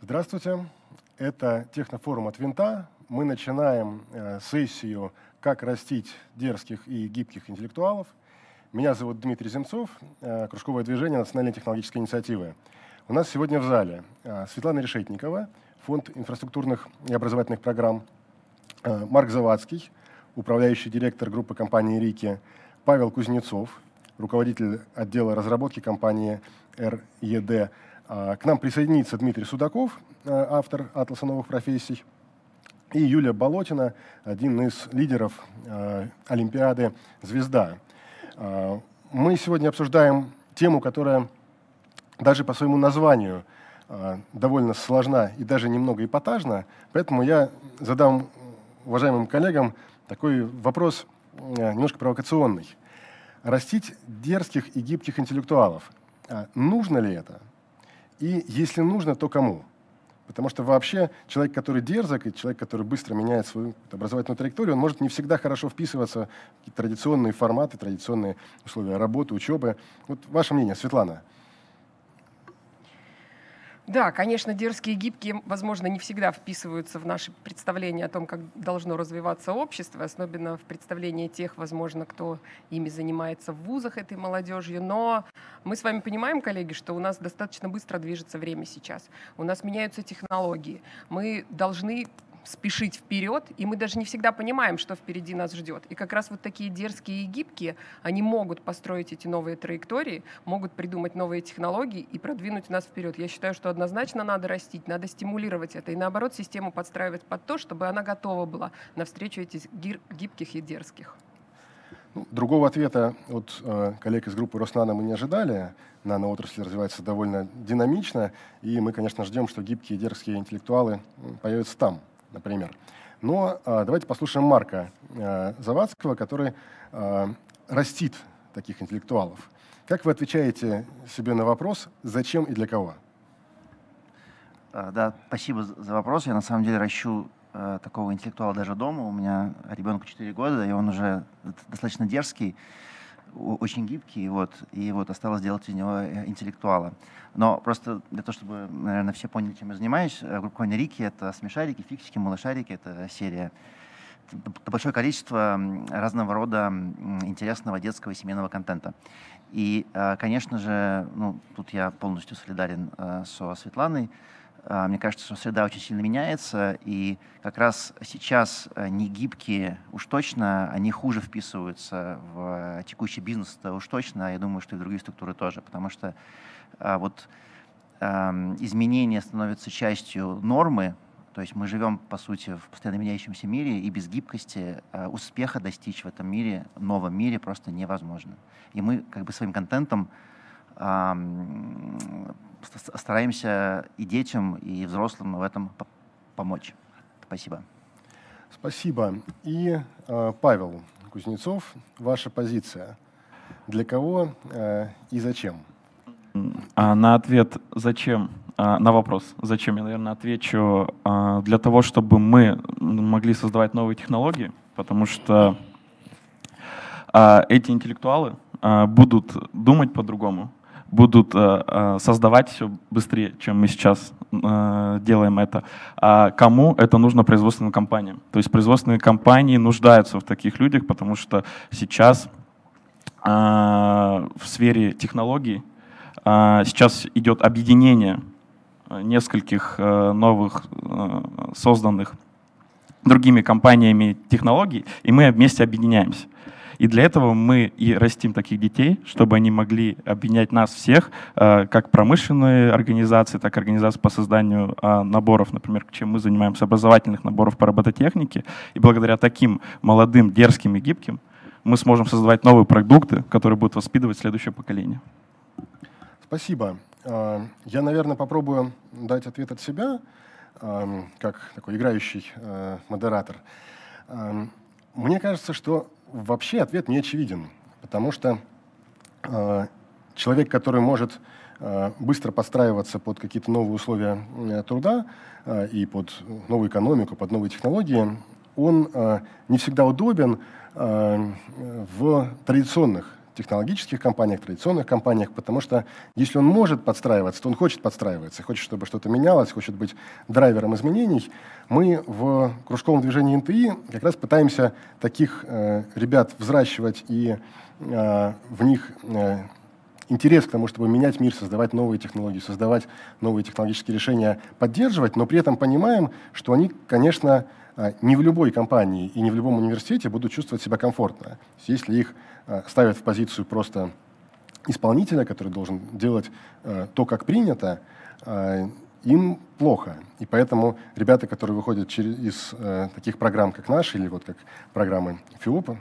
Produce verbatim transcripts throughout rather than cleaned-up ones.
Здравствуйте, это Технофорум от Винта. Мы начинаем э, сессию «Как растить дерзких и гибких интеллектуалов». Меня зовут Дмитрий Земцов, э, кружковое движение Национальной технологической инициативы. У нас сегодня в зале э, Светлана Решетникова, Фонд инфраструктурных и образовательных программ, э, Марк Завадский, управляющий директор группы компании «Рики», Павел Кузнецов, руководитель отдела разработки компании эр е дэ. К нам присоединится Дмитрий Судаков, автор «Атласа новых профессий», и Юлия Болотина, один из лидеров Олимпиады «Звезда». Мы сегодня обсуждаем тему, которая даже по своему названию довольно сложна и даже немного эпатажна, поэтому я задам уважаемым коллегам такой вопрос немножко провокационный. Растить дерзких и гибких интеллектуалов. Нужно ли это? И если нужно, то кому? Потому что вообще человек, который дерзок, и человек, который быстро меняет свою образовательную траекторию, он может не всегда хорошо вписываться в какие-то традиционные форматы, традиционные условия работы, учебы. Вот ваше мнение, Светлана. Да, конечно, дерзкие и гибкие, возможно, не всегда вписываются в наши представления о том, как должно развиваться общество, особенно в представлении тех, возможно, кто ими занимается в вузах, этой молодежью. Но мы с вами понимаем, коллеги, что у нас достаточно быстро движется время сейчас. У нас меняются технологии. Мы должны спешить вперед, и мы даже не всегда понимаем, что впереди нас ждет. И как раз вот такие дерзкие и гибкие, они могут построить эти новые траектории, могут придумать новые технологии и продвинуть нас вперед. Я считаю, что однозначно надо растить, надо стимулировать это, и наоборот систему подстраивать под то, чтобы она готова была навстречу этих гибких и дерзких. Другого ответа от э, коллег из группы Роснано мы не ожидали. Наноотрасль развивается довольно динамично, и мы, конечно, ждем, что гибкие и дерзкие интеллектуалы появятся там, например. Но э, давайте послушаем Марка э, Завадского, который э, растит таких интеллектуалов. Как вы отвечаете себе на вопрос, зачем и для кого? Да, спасибо за вопрос. Я на самом деле ращу э, такого интеллектуала даже дома. У меня ребенку четыре года, и он уже достаточно дерзкий, очень гибкий, вот, и вот осталось сделать из него интеллектуала. Но просто для того, чтобы, наверное, все поняли, чем я занимаюсь, группа компании «Рики» — это смешарики, фиксики, малышарики, это серия. Это большое количество разного рода интересного детского и семейного контента. И, конечно же, ну, тут я полностью солидарен со Светланой. Мне кажется, что среда очень сильно меняется, и как раз сейчас негибкие уж точно, они хуже вписываются в текущий бизнес, уж точно, я думаю, что и в другие структуры тоже, потому что вот изменения становятся частью нормы, то есть мы живем, по сути, в постоянно меняющемся мире, и без гибкости успеха достичь в этом мире, новом мире просто невозможно. И мы как бы своим контентом стараемся и детям, и взрослым в этом помочь. Спасибо. Спасибо. И э, Павел Кузнецов, ваша позиция. Для кого э, и зачем? А на ответ «зачем», а, на вопрос «зачем» я, наверное, отвечу а, для того, чтобы мы могли создавать новые технологии, потому что а, эти интеллектуалы а, будут думать по-другому, будут э, создавать все быстрее, чем мы сейчас э, делаем это. А кому это нужно? Производственным компаниям. То есть производственные компании нуждаются в таких людях, потому что сейчас э, в сфере технологий э, сейчас идет объединение нескольких э, новых э, созданных другими компаниями технологий, и мы вместе объединяемся. И для этого мы и растим таких детей, чтобы они могли объединять нас всех, как промышленные организации, так и организации по созданию наборов, например, чем мы занимаемся, образовательных наборов по робототехнике. И благодаря таким молодым, дерзким и гибким мы сможем создавать новые продукты, которые будут воспитывать следующее поколение. Спасибо. Я, наверное, попробую дать ответ от себя, как такой играющий модератор. Мне кажется, что вообще ответ не очевиден, потому что э, человек, который может э, быстро подстраиваться под какие-то новые условия э, труда э, и под новую экономику, под новые технологии, он э, не всегда удобен э, в традиционных технологических компаниях, традиционных компаниях, потому что если он может подстраиваться, то он хочет подстраиваться, хочет, чтобы что-то менялось, хочет быть драйвером изменений. Мы в кружковом движении эн тэ и как раз пытаемся таких э, ребят взращивать и э, в них э, интерес к тому, чтобы менять мир, создавать новые технологии, создавать новые технологические решения, поддерживать, но при этом понимаем, что они, конечно, не в любой компании и не в любом университете будут чувствовать себя комфортно. Если их ставят в позицию просто исполнителя, который должен делать то, как принято, им плохо. И поэтому ребята, которые выходят через, из таких программ, как наши, или вот как программы ФИОПа,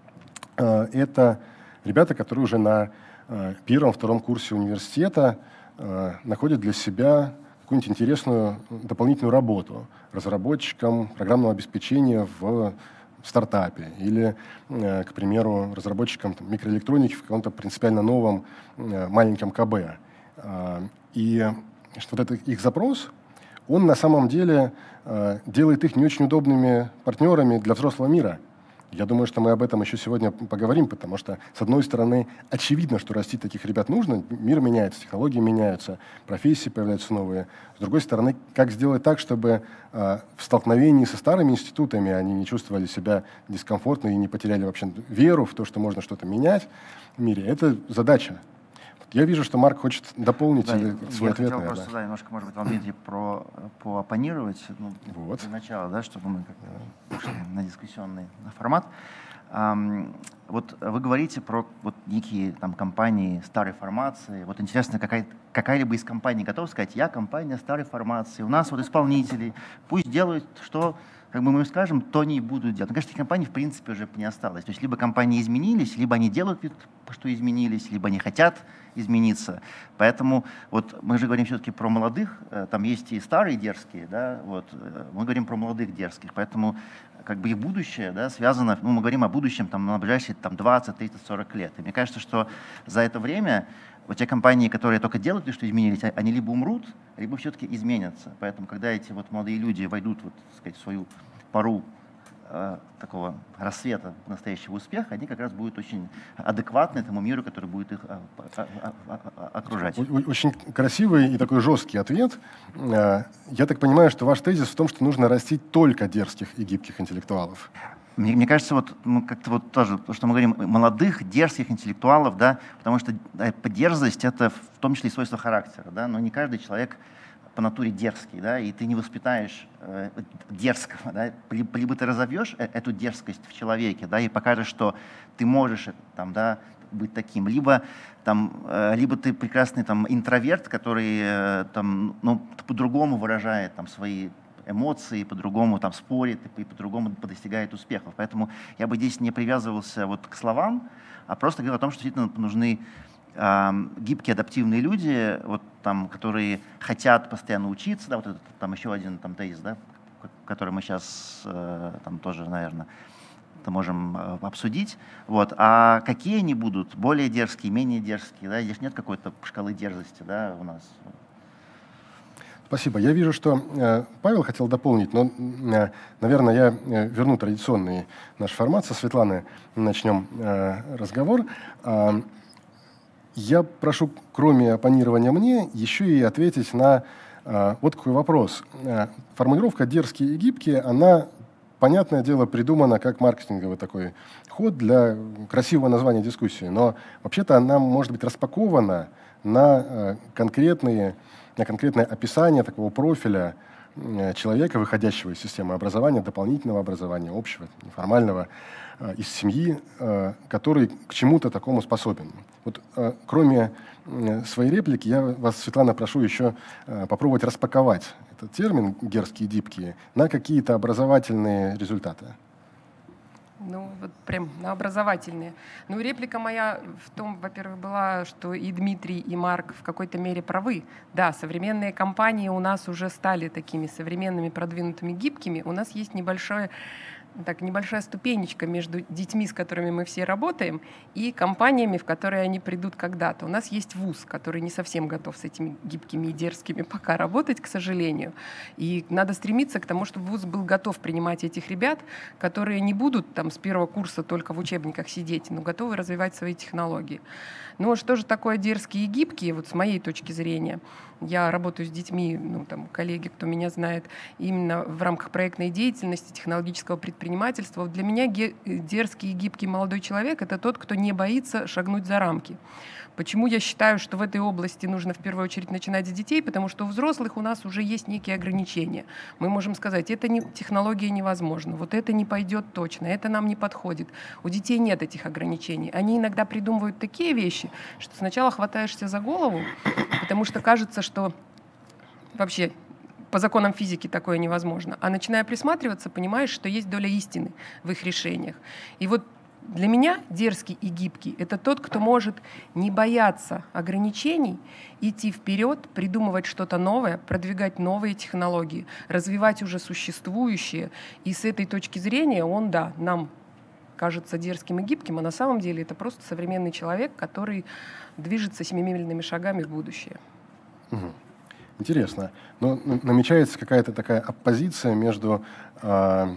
это ребята, которые уже на первом, втором курсе университета находят для себя какую-нибудь интересную дополнительную работу разработчиком программного обеспечения в стартапе или, к примеру, разработчиком там, микроэлектроники в каком-то принципиально новом маленьком ка бэ. И что вот этот их запрос, он на самом деле делает их не очень удобными партнерами для взрослого мира. Я думаю, что мы об этом еще сегодня поговорим, потому что, с одной стороны, очевидно, что растить таких ребят нужно, мир меняется, технологии меняются, профессии появляются новые. С другой стороны, как сделать так, чтобы э, в столкновении со старыми институтами они не чувствовали себя дискомфортно и не потеряли вообще веру в то, что можно что-то менять в мире, это задача. Я вижу, что Марк хочет дополнить да, свой я ответ. хотел просто, да. Да, немножко, может быть, вам, Дмитрий, про, пооппонировать, ну, вот. для начала, да, чтобы мы как-то ушли на дискуссионный формат. Um, вот вы говорите про вот некие там компании старой формации. Вот интересно, какая, какая-либо из компаний готова сказать: я компания старой формации, у нас вот исполнители, пусть делают, что как бы мы им скажем, то они и будут делать. Но, конечно, таких компаний в принципе уже не осталось. То есть либо компании изменились, либо они делают вид, что изменились, либо они хотят измениться. Поэтому вот мы же говорим все-таки про молодых, там есть и старые дерзкие, да, вот, мы говорим про молодых дерзких, поэтому как бы их будущее, да, связано, ну, мы говорим о будущем там, на ближайшие там, двадцать, тридцать, сорок лет. И мне кажется, что за это время вот те компании, которые только делают то, что изменились, они либо умрут, либо все-таки изменятся. Поэтому, когда эти вот молодые люди войдут вот, так сказать, в свою пару э, такого рассвета настоящего успеха, они как раз будут очень адекватны этому миру, который будет их э, э, э, окружать. Очень красивый и такой жесткий ответ. Я так понимаю, что ваш тезис в том, что нужно растить только дерзких и гибких интеллектуалов. Мне, мне кажется, вот мы как-то вот тоже, то, что мы говорим, молодых, дерзких интеллектуалов, да, потому что да, дерзость — это в том числе и свойство характера, да, но не каждый человек по натуре дерзкий, да, и ты не воспитаешь э, дерзкого, да, либо, либо ты разовьешь эту дерзкость в человеке, да, и покажешь, что ты можешь там, да, быть таким, либо там, э, либо ты прекрасный там интроверт, который э, там, ну, по-другому выражает там свои эмоции, по-другому там спорит и по-другому достигает успехов. Поэтому я бы здесь не привязывался вот к словам, а просто говорил о том, что действительно нужны э, гибкие, адаптивные люди, вот, там, которые хотят постоянно учиться. Да, вот это там еще один там, тезис, да, который мы сейчас э, там тоже, наверное, можем э, обсудить. Вот. А какие они будут? Более дерзкие, менее дерзкие? Да? Здесь нет какой-то шкалы дерзости, да, у нас. Спасибо. Я вижу, что э, Павел хотел дополнить, но, э, наверное, я э, верну традиционный наш формат. Со Светланы начнем э, разговор. Э, я прошу, кроме оппонирования мне, еще и ответить на э, вот какой вопрос. Э, формулировка «дерзкие и гибкие», она, понятное дело, придумана как маркетинговый такой ход для красивого названия дискуссии, но вообще-то она может быть распакована на э, конкретные на конкретное описание такого профиля человека, выходящего из системы образования, дополнительного образования, общего, неформального, из семьи, который к чему-то такому способен. Вот, кроме своей реплики, я вас, Светлана, прошу еще попробовать распаковать этот термин «дерзкие и гибкие» на какие-то образовательные результаты. Ну, вот прям на образовательные. Ну, реплика моя в том, во-первых, была, что и Дмитрий, и Марк в какой-то мере правы. Да, современные компании у нас уже стали такими современными, продвинутыми, гибкими. У нас есть небольшое так, небольшая ступенечка между детьми, с которыми мы все работаем, и компаниями, в которые они придут когда-то. У нас есть вуз, который не совсем готов с этими гибкими и дерзкими пока работать, к сожалению. И надо стремиться к тому, чтобы вуз был готов принимать этих ребят, которые не будут там с первого курса только в учебниках сидеть, но готовы развивать свои технологии. Ну, что же такое дерзкие и гибкие, вот с моей точки зрения? Я работаю с детьми, ну, там, коллеги, кто меня знает, именно в рамках проектной деятельности, технологического предпринимательства. Вот для меня дерзкий и гибкий молодой человек — это тот, кто не боится шагнуть за рамки. Почему я считаю, что в этой области нужно в первую очередь начинать с детей? Потому что у взрослых у нас уже есть некие ограничения. Мы можем сказать, это не, технология невозможна, вот это не пойдет точно, это нам не подходит. У детей нет этих ограничений. Они иногда придумывают такие вещи, что сначала хватаешься за голову, потому что кажется, что вообще по законам физики такое невозможно. А начиная присматриваться, понимаешь, что есть доля истины в их решениях. И вот для меня дерзкий и гибкий — это тот, кто может не бояться ограничений, идти вперед, придумывать что-то новое, продвигать новые технологии, развивать уже существующие. И с этой точки зрения он, да, нам кажется дерзким и гибким, а на самом деле это просто современный человек, который движется семимильными шагами в будущее. Угу. Интересно. Но намечается какая-то такая оппозиция между э,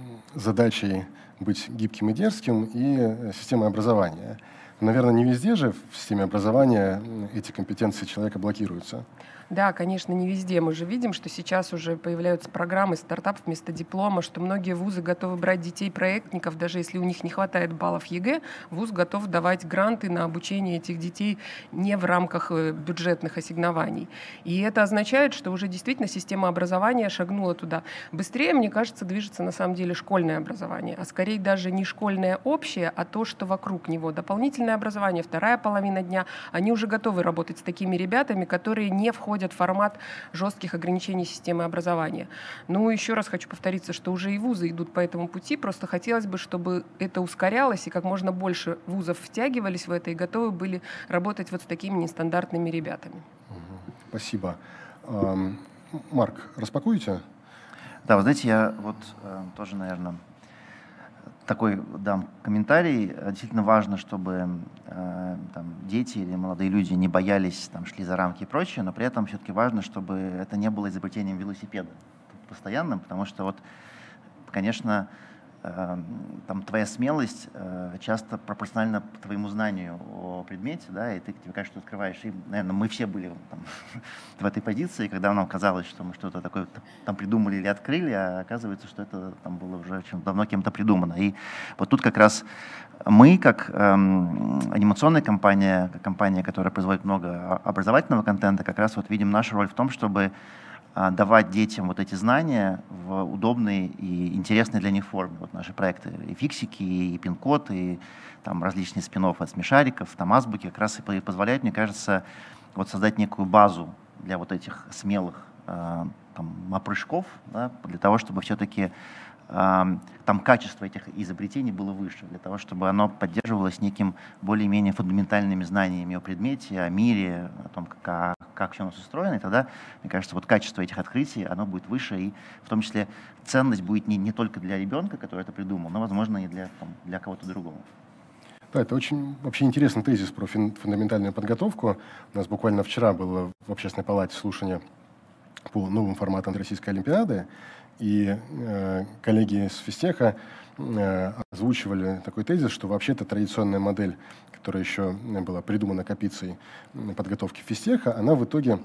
задачей быть гибким и дерзким и системой образования. Наверное, не везде же в системе образования эти компетенции человека блокируются. Да, конечно, не везде. Мы же видим, что сейчас уже появляются программы стартап вместо диплома, что многие вузы готовы брать детей-проектников, даже если у них не хватает баллов ЕГЭ, вуз готов давать гранты на обучение этих детей не в рамках бюджетных ассигнований. И это означает, что уже действительно система образования шагнула туда. Быстрее, мне кажется, движется на самом деле школьное образование, а скорее даже не школьное общее, а то, что вокруг него. Дополнительное образование, вторая половина дня, они уже готовы работать с такими ребятами, которые не входят в формат жестких ограничений системы образования. Ну, еще раз хочу повториться, что уже и вузы идут по этому пути, просто хотелось бы, чтобы это ускорялось, и как можно больше вузов втягивались в это и готовы были работать вот с такими нестандартными ребятами. Спасибо. Марк, распакуете? Да, вы знаете, я вот э, тоже, наверное, такой дам комментарий. Действительно важно, чтобы э, там, дети или молодые люди не боялись, там, шли за рамки и прочее, но при этом все-таки важно, чтобы это не было изобретением велосипеда постоянным, потому что вот, конечно, э, там твоя смелость э, часто пропорциональна твоему знанию о предмете, да, и ты, тебе кажется, что открываешь. И, наверное, мы все были там, в этой позиции, когда нам казалось, что мы что-то такое там придумали или открыли, а оказывается, что это там было уже давно кем-то придумано. И вот тут как раз мы, как эм, анимационная компания, как компания, которая производит много образовательного контента, как раз вот видим нашу роль в том, чтобы э, давать детям вот эти знания в удобной и интересной для них форме. Вот наши проекты и фиксики, и пин-код, и там различные спин-оффы от смешариков, там азбуки как раз и позволяют, мне кажется, вот создать некую базу для вот этих смелых э, там, опрыжков, да, для того, чтобы все-таки э, там качество этих изобретений было выше, для того, чтобы оно поддерживалось неким более-менее фундаментальными знаниями о предмете, о мире, о том, как, как все у нас устроено. И тогда, мне кажется, вот качество этих открытий, оно будет выше, и в том числе ценность будет не, не только для ребенка, который это придумал, но, возможно, и для, там, для кого-то другого. Да, это очень вообще интересный тезис про фундаментальную подготовку. У нас буквально вчера было в Общественной палате слушание по новым форматам Российской Олимпиады, и э, коллеги с физтеха э, озвучивали такой тезис, что вообще-то традиционная модель, которая еще была придумана Капицей подготовки физтеха, она в итоге,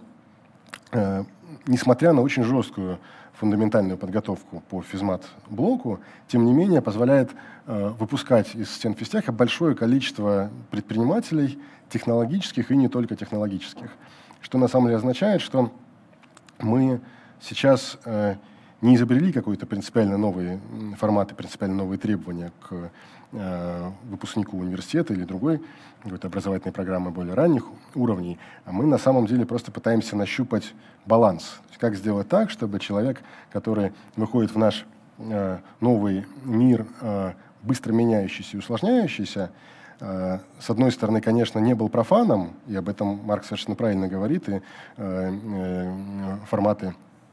э, несмотря на очень жесткую фундаментальную подготовку по физмат-блоку, тем не менее позволяет э, выпускать из стен физтеха большое количество предпринимателей, технологических и не только технологических. Что на самом деле означает, что мы сейчас э, не изобрели какой-то принципиально новый формат и принципиально новые требования к э, выпускнику университета или другой какой-то образовательной программы более ранних уровней, а мы на самом деле просто пытаемся нащупать баланс. То есть как сделать так, чтобы человек, который выходит в наш э, новый мир, э, быстро меняющийся и усложняющийся, э, с одной стороны, конечно, не был профаном, и об этом Марк совершенно правильно говорит, и э, э, форматы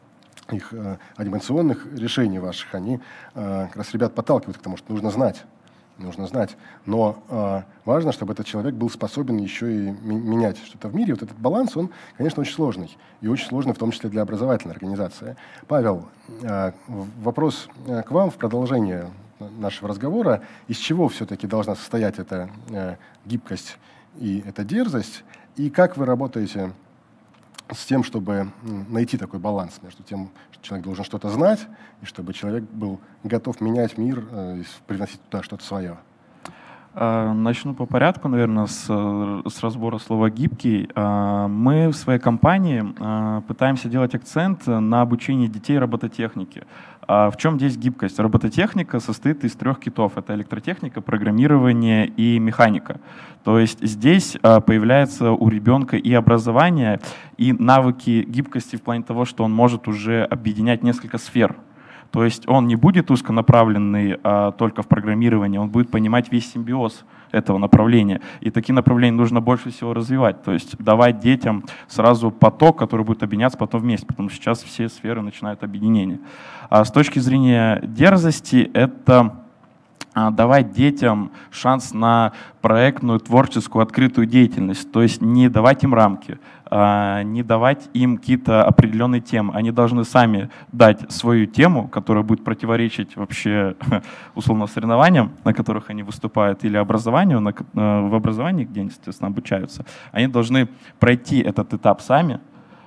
их э, анимационных решений ваших, они э, как раз ребят подталкивают к тому, что нужно знать. Нужно знать. Но э, важно, чтобы этот человек был способен еще и менять что-то в мире. Вот этот баланс, он, конечно, очень сложный. И очень сложный в том числе для образовательной организации. Павел, э, вопрос к вам в продолжение нашего разговора. Из чего все-таки должна состоять эта э, гибкость и эта дерзость? И как вы работаете с тем, чтобы найти такой баланс между тем, что человек должен что-то знать, и чтобы человек был готов менять мир, привносить туда что-то свое? Начну по порядку, наверное, с, с разбора слова «гибкий». Мы в своей компании пытаемся делать акцент на обучении детей робототехнике. В чем здесь гибкость? Робототехника состоит из трех китов. Это электротехника, программирование и механика. То есть здесь появляется у ребенка и образование, и навыки гибкости в плане того, что он может уже объединять несколько сфер. То есть он не будет узконаправленный а, только в программировании, он будет понимать весь симбиоз этого направления. И такие направления нужно больше всего развивать. То есть давать детям сразу поток, который будет объединяться потом вместе, потому что сейчас все сферы начинают объединение. А с точки зрения дерзости, это давать детям шанс на проектную, творческую, открытую деятельность. То есть не давать им рамки, не давать им какие-то определенные темы. Они должны сами дать свою тему, которая будет противоречить вообще условно соревнованиям, на которых они выступают, или образованию, на, в образовании, где они, естественно, обучаются. Они должны пройти этот этап сами,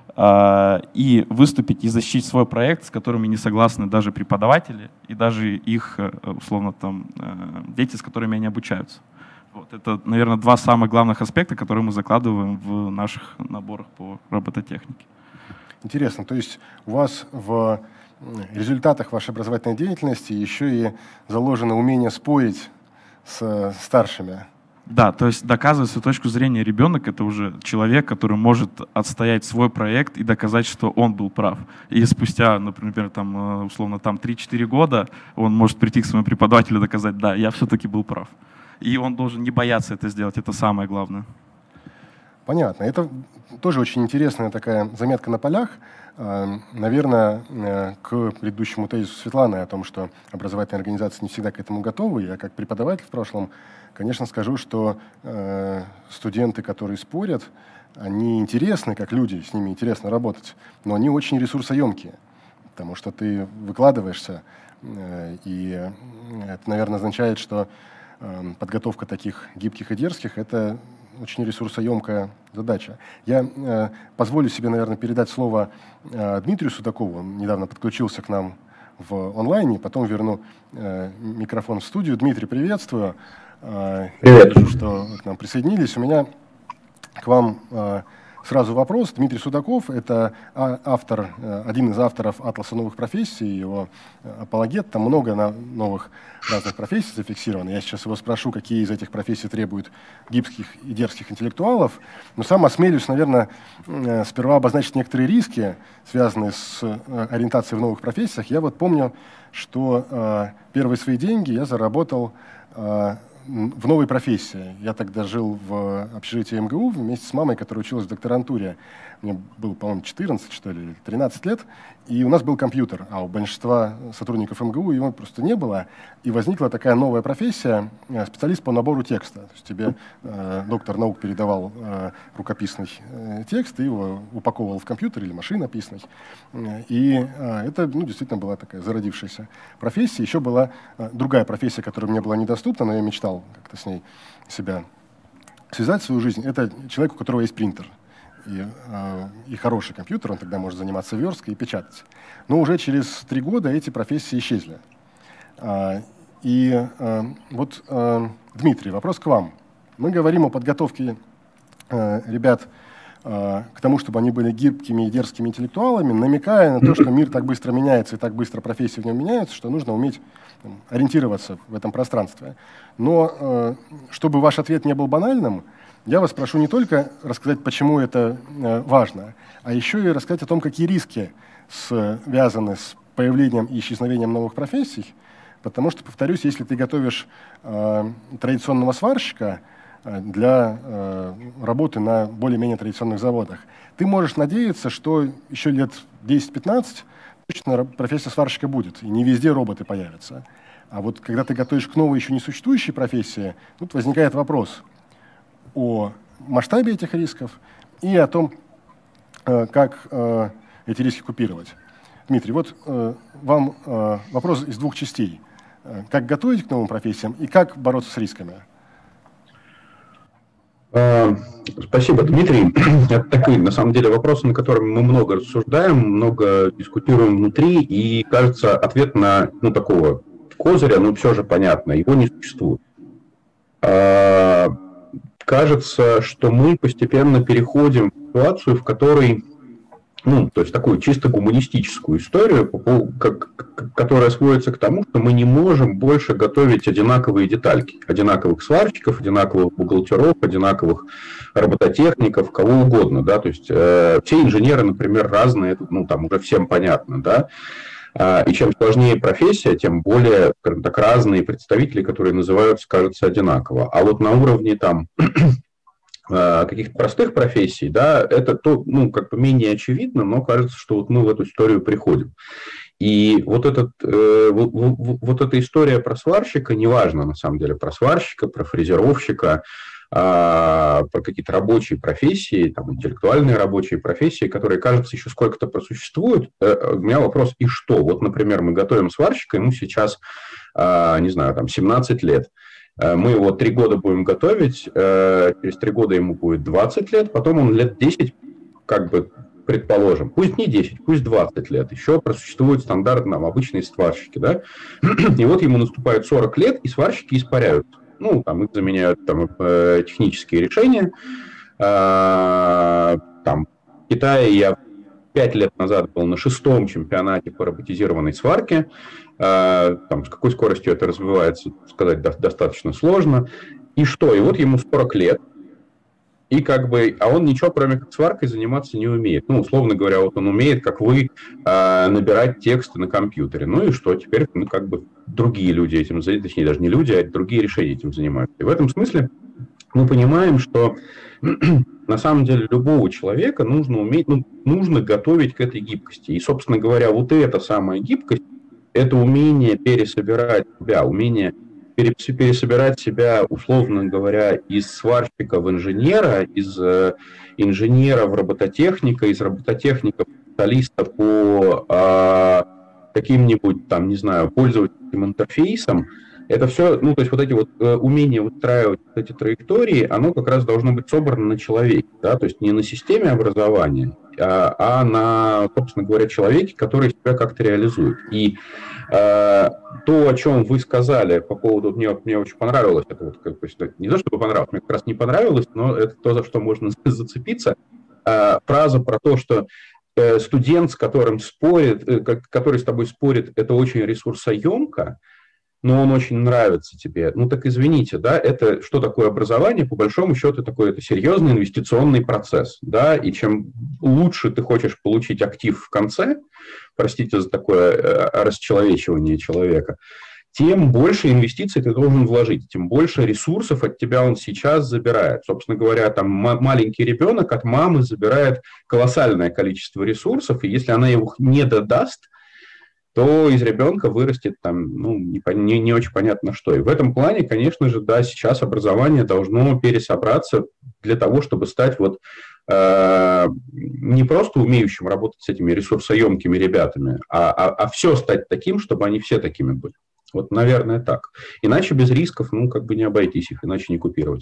и выступить и защитить свой проект, с которыми не согласны даже преподаватели и даже их, условно, там, дети, с которыми они обучаются. Вот. Это, наверное, два самых главных аспекта, которые мы закладываем в наших наборах по робототехнике. Интересно. То есть у вас в результатах вашей образовательной деятельности еще и заложено умение спорить с старшими? Да, то есть доказывать свою точку зрения ребенок — это уже человек, который может отстоять свой проект и доказать, что он был прав. И спустя, например, там, условно, там три-четыре года он может прийти к своему преподавателю и доказать: да, я все-таки был прав. И он должен не бояться это сделать, это самое главное. Понятно. Это тоже очень интересная такая заметка на полях. Наверное, к предыдущему тезису Светланы о том, что образовательные организации не всегда к этому готовы. Я как преподаватель в прошлом, конечно, скажу, что э, студенты, которые спорят, они интересны как люди, с ними интересно работать, но они очень ресурсоемкие, потому что ты выкладываешься, э, и это, наверное, означает, что э, подготовка таких гибких и дерзких — это очень ресурсоемкая задача. Я э, позволю себе, наверное, передать слово э, Дмитрию Судакову. Он недавно подключился к нам в онлайне, потом верну э, микрофон в студию. Дмитрий, приветствую. Привет. Вижу, что вы к нам присоединились. У меня к вам э, сразу вопрос. Дмитрий Судаков — это автор, э, один из авторов «Атласа новых профессий», его апологет. Там много на новых разных профессий зафиксировано. Я сейчас его спрошу, какие из этих профессий требуют гибких и дерзких интеллектуалов. Но сам осмелюсь, наверное, э, сперва обозначить некоторые риски, связанные с э, ориентацией в новых профессиях. Я вот помню, что э, первые свои деньги я заработал э, в новой профессии. Я тогда жил в общежитии эм гэ у вместе с мамой, которая училась в докторантуре. Мне было, по-моему, четырнадцать, что ли, или тринадцать лет, и у нас был компьютер, а у большинства сотрудников эм гэ у его просто не было. И возникла такая новая профессия — специалист по набору текста. То есть тебе э, доктор наук передавал э, рукописный э, текст, ты его упаковывал в компьютер или машинописный. И э, это, ну, действительно была такая зародившаяся профессия. Еще была э, другая профессия, которая мне была недоступна, но я мечтал как-то с ней себя связать, свою жизнь. Это человек, у которого есть принтер. И, э, и хороший компьютер, он тогда может заниматься версткой и печатать. Но уже через три года эти профессии исчезли. А, и э, вот, э, Дмитрий, вопрос к вам. Мы говорим о подготовке э, ребят э, к тому, чтобы они были гибкими и дерзкими интеллектуалами, намекая на то, что мир так быстро меняется и так быстро профессии в нем меняются, что нужно уметь там ориентироваться в этом пространстве. Но э, чтобы ваш ответ не был банальным, я вас прошу не только рассказать, почему это э, важно, а еще и рассказать о том, какие риски связаны с появлением и исчезновением новых профессий. Потому что, повторюсь, если ты готовишь э, традиционного сварщика э, для э, работы на более-менее традиционных заводах, ты можешь надеяться, что еще лет десять-пятнадцать точно профессия сварщика будет, и не везде роботы появятся. А вот когда ты готовишь к новой, еще не существующей профессии, тут возникает вопрос о масштабе этих рисков и о том, как эти риски купировать. Дмитрий, вот вам вопрос из двух частей. Как готовить к новым профессиям и как бороться с рисками? Спасибо, Дмитрий. Это такой, на самом деле, вопрос, на котором мы много рассуждаем, много дискутируем внутри, и, кажется, ответ на, ну, такого козыря, ну, все же понятно, его не существует. Кажется, что мы постепенно переходим в ситуацию, в которой, ну, то есть такую чисто гуманистическую историю, которая сводится к тому, что мы не можем больше готовить одинаковые детальки, одинаковых сварщиков, одинаковых бухгалтеров, одинаковых робототехников, кого угодно, да, то есть э, все инженеры, например, разные, ну, там уже всем понятно, да, и чем сложнее профессия, тем более, скажем так, разные представители, которые называются, кажется, одинаково. А вот на уровне там каких-то простых профессий, да, это то, ну, как бы менее очевидно, но кажется, что вот мы в эту историю приходим. И вот, этот, э, вот, вот эта история про сварщика, неважно на самом деле, про сварщика, про фрезеровщика, э, про какие-то рабочие профессии, там, интеллектуальные рабочие профессии, которые, кажется, еще сколько-то просуществуют. Э, у меня вопрос, и что? Вот, например, мы готовим сварщика, ему сейчас, э, не знаю, там, семнадцать лет. Мы его три года будем готовить, через три года ему будет двадцать лет, потом он лет десять, как бы, предположим, пусть не десять, пусть двадцать лет, еще просуществуют стандартно обычные сварщики, да, и вот ему наступает сорок лет, и сварщики испаряются. Ну, там их заменяют там, технические решения. Там, в Китае я пять лет назад был на шестом чемпионате по роботизированной сварке. Там, с какой скоростью это развивается, сказать достаточно сложно. И что? И вот ему сорок лет, и как бы, а он ничего, кроме как сваркой, заниматься не умеет. Ну, условно говоря, вот он умеет, как вы, набирать тексты на компьютере. Ну и что? Теперь, ну, как бы другие люди этим занимаются, точнее, даже не люди, а другие решения этим занимаются. И в этом смысле мы понимаем, что на самом деле любого человека нужно уметь, ну, нужно готовить к этой гибкости. И, собственно говоря, вот эта самая гибкость, это умение пересобирать себя, умение пересобирать себя, условно говоря, из сварщика в инженера, из э, инженера в робототехника, из робототехника в специалиста по э, каким-нибудь, там, не знаю, пользовательским интерфейсам. Это все, ну, то есть вот эти вот э, умения выстраивать вот эти траектории, оно как раз должно быть собрано на человеке, да, то есть не на системе образования, а, а на, собственно говоря, человеке, который себя как-то реализует. И э, то, о чем вы сказали по поводу, мне, мне очень понравилось, это вот, как бы, не то, чтобы понравилось, мне как раз не понравилось, но это то, за что можно зацепиться, э, фраза про то, что э, студент, с которым спорит, э, который с тобой спорит, это очень ресурсоемко, но он очень нравится тебе, ну так извините, да, это что такое образование, по большому счету такой это серьезный инвестиционный процесс, да, и чем лучше ты хочешь получить актив в конце, простите за такое э, расчеловечивание человека, тем больше инвестиций ты должен вложить, тем больше ресурсов от тебя он сейчас забирает. Собственно говоря, там маленький ребенок от мамы забирает колоссальное количество ресурсов, и если она его не додаст, то из ребенка вырастет там, ну, не, не, не очень понятно что. И в этом плане, конечно же, да, сейчас образование должно пересобраться для того, чтобы стать вот э, не просто умеющим работать с этими ресурсоемкими ребятами, а, а, а все стать таким, чтобы они все такими были. Вот, наверное, так. Иначе без рисков, ну, как бы не обойтись их, иначе не купировать.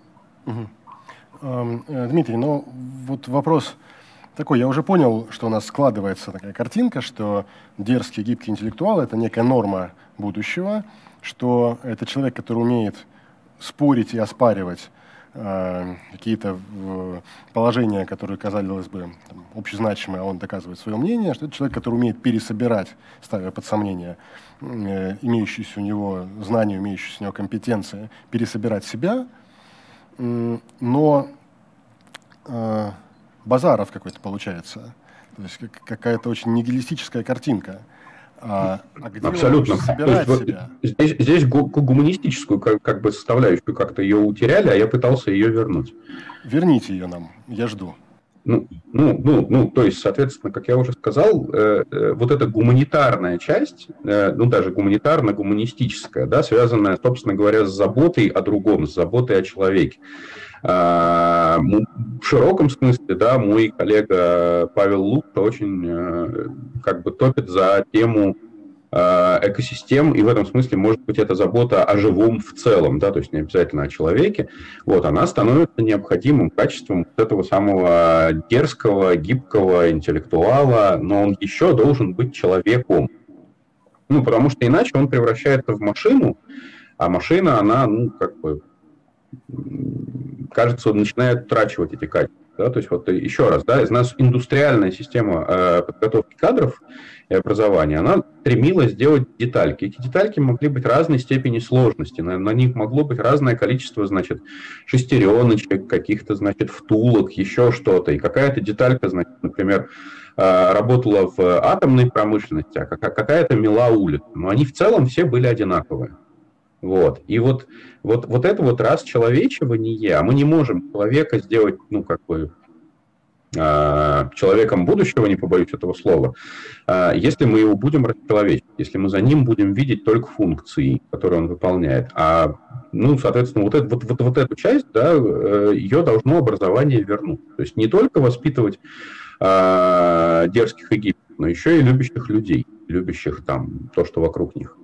Угу. Дмитрий, ну, вот вопрос... Такой, я уже понял, что у нас складывается такая картинка, что дерзкий, гибкий интеллектуал – это некая норма будущего, что это человек, который умеет спорить и оспаривать э, какие-то э, положения, которые, казалось бы, там, общезначимые, а он доказывает свое мнение, что это человек, который умеет пересобирать, ставя под сомнение э, имеющиеся у него знания, имеющиеся у него компетенции, пересобирать себя, э, но… Э, базаров какой-то получается. То есть какая-то очень нигилистическая картинка. А, а где абсолютно. Собирать есть, себя? Здесь, здесь гуманистическую как, как бы составляющую как-то ее утеряли, а я пытался ее вернуть. Верните ее нам, я жду. Ну, ну, ну, ну, то есть, соответственно, как я уже сказал, э, э, вот эта гуманитарная часть, э, ну, даже гуманитарно-гуманистическая, да, связанная, собственно говоря, с заботой о другом, с заботой о человеке. А, в широком смысле, да, мой коллега Павел Лукта очень э, как бы топит за тему экосистем, и в этом смысле, может быть, это забота о живом в целом, да, то есть не обязательно о человеке, вот, она становится необходимым качеством вот этого самого дерзкого, гибкого интеллектуала, но он еще должен быть человеком. Ну, потому что иначе он превращается в машину, а машина, она, ну, как бы, кажется, начинает утрачивать эти качества. Да? То есть, вот еще раз, да, из нас индустриальная система э, подготовки кадров и образования, она стремилась сделать детальки. Эти детальки могли быть разной степени сложности, на, на них могло быть разное количество, значит, шестереночек, каких-то, значит, втулок, еще что-то. И какая-то деталька, значит, например, э, работала в атомной промышленности, а какая-то мела улицу. Но они в целом все были одинаковые. Вот. И вот, вот, вот это вот расчеловечивание, а мы не можем человека сделать, ну, как бы, э, человеком будущего, не побоюсь этого слова, э, если мы его будем расчеловечивать, если мы за ним будем видеть только функции, которые он выполняет. А, ну, соответственно, вот, это, вот, вот, вот эту часть, да, э, ее должно образование вернуть. То есть не только воспитывать э, дерзких и гибких, но еще и любящих людей, любящих там то, что вокруг них.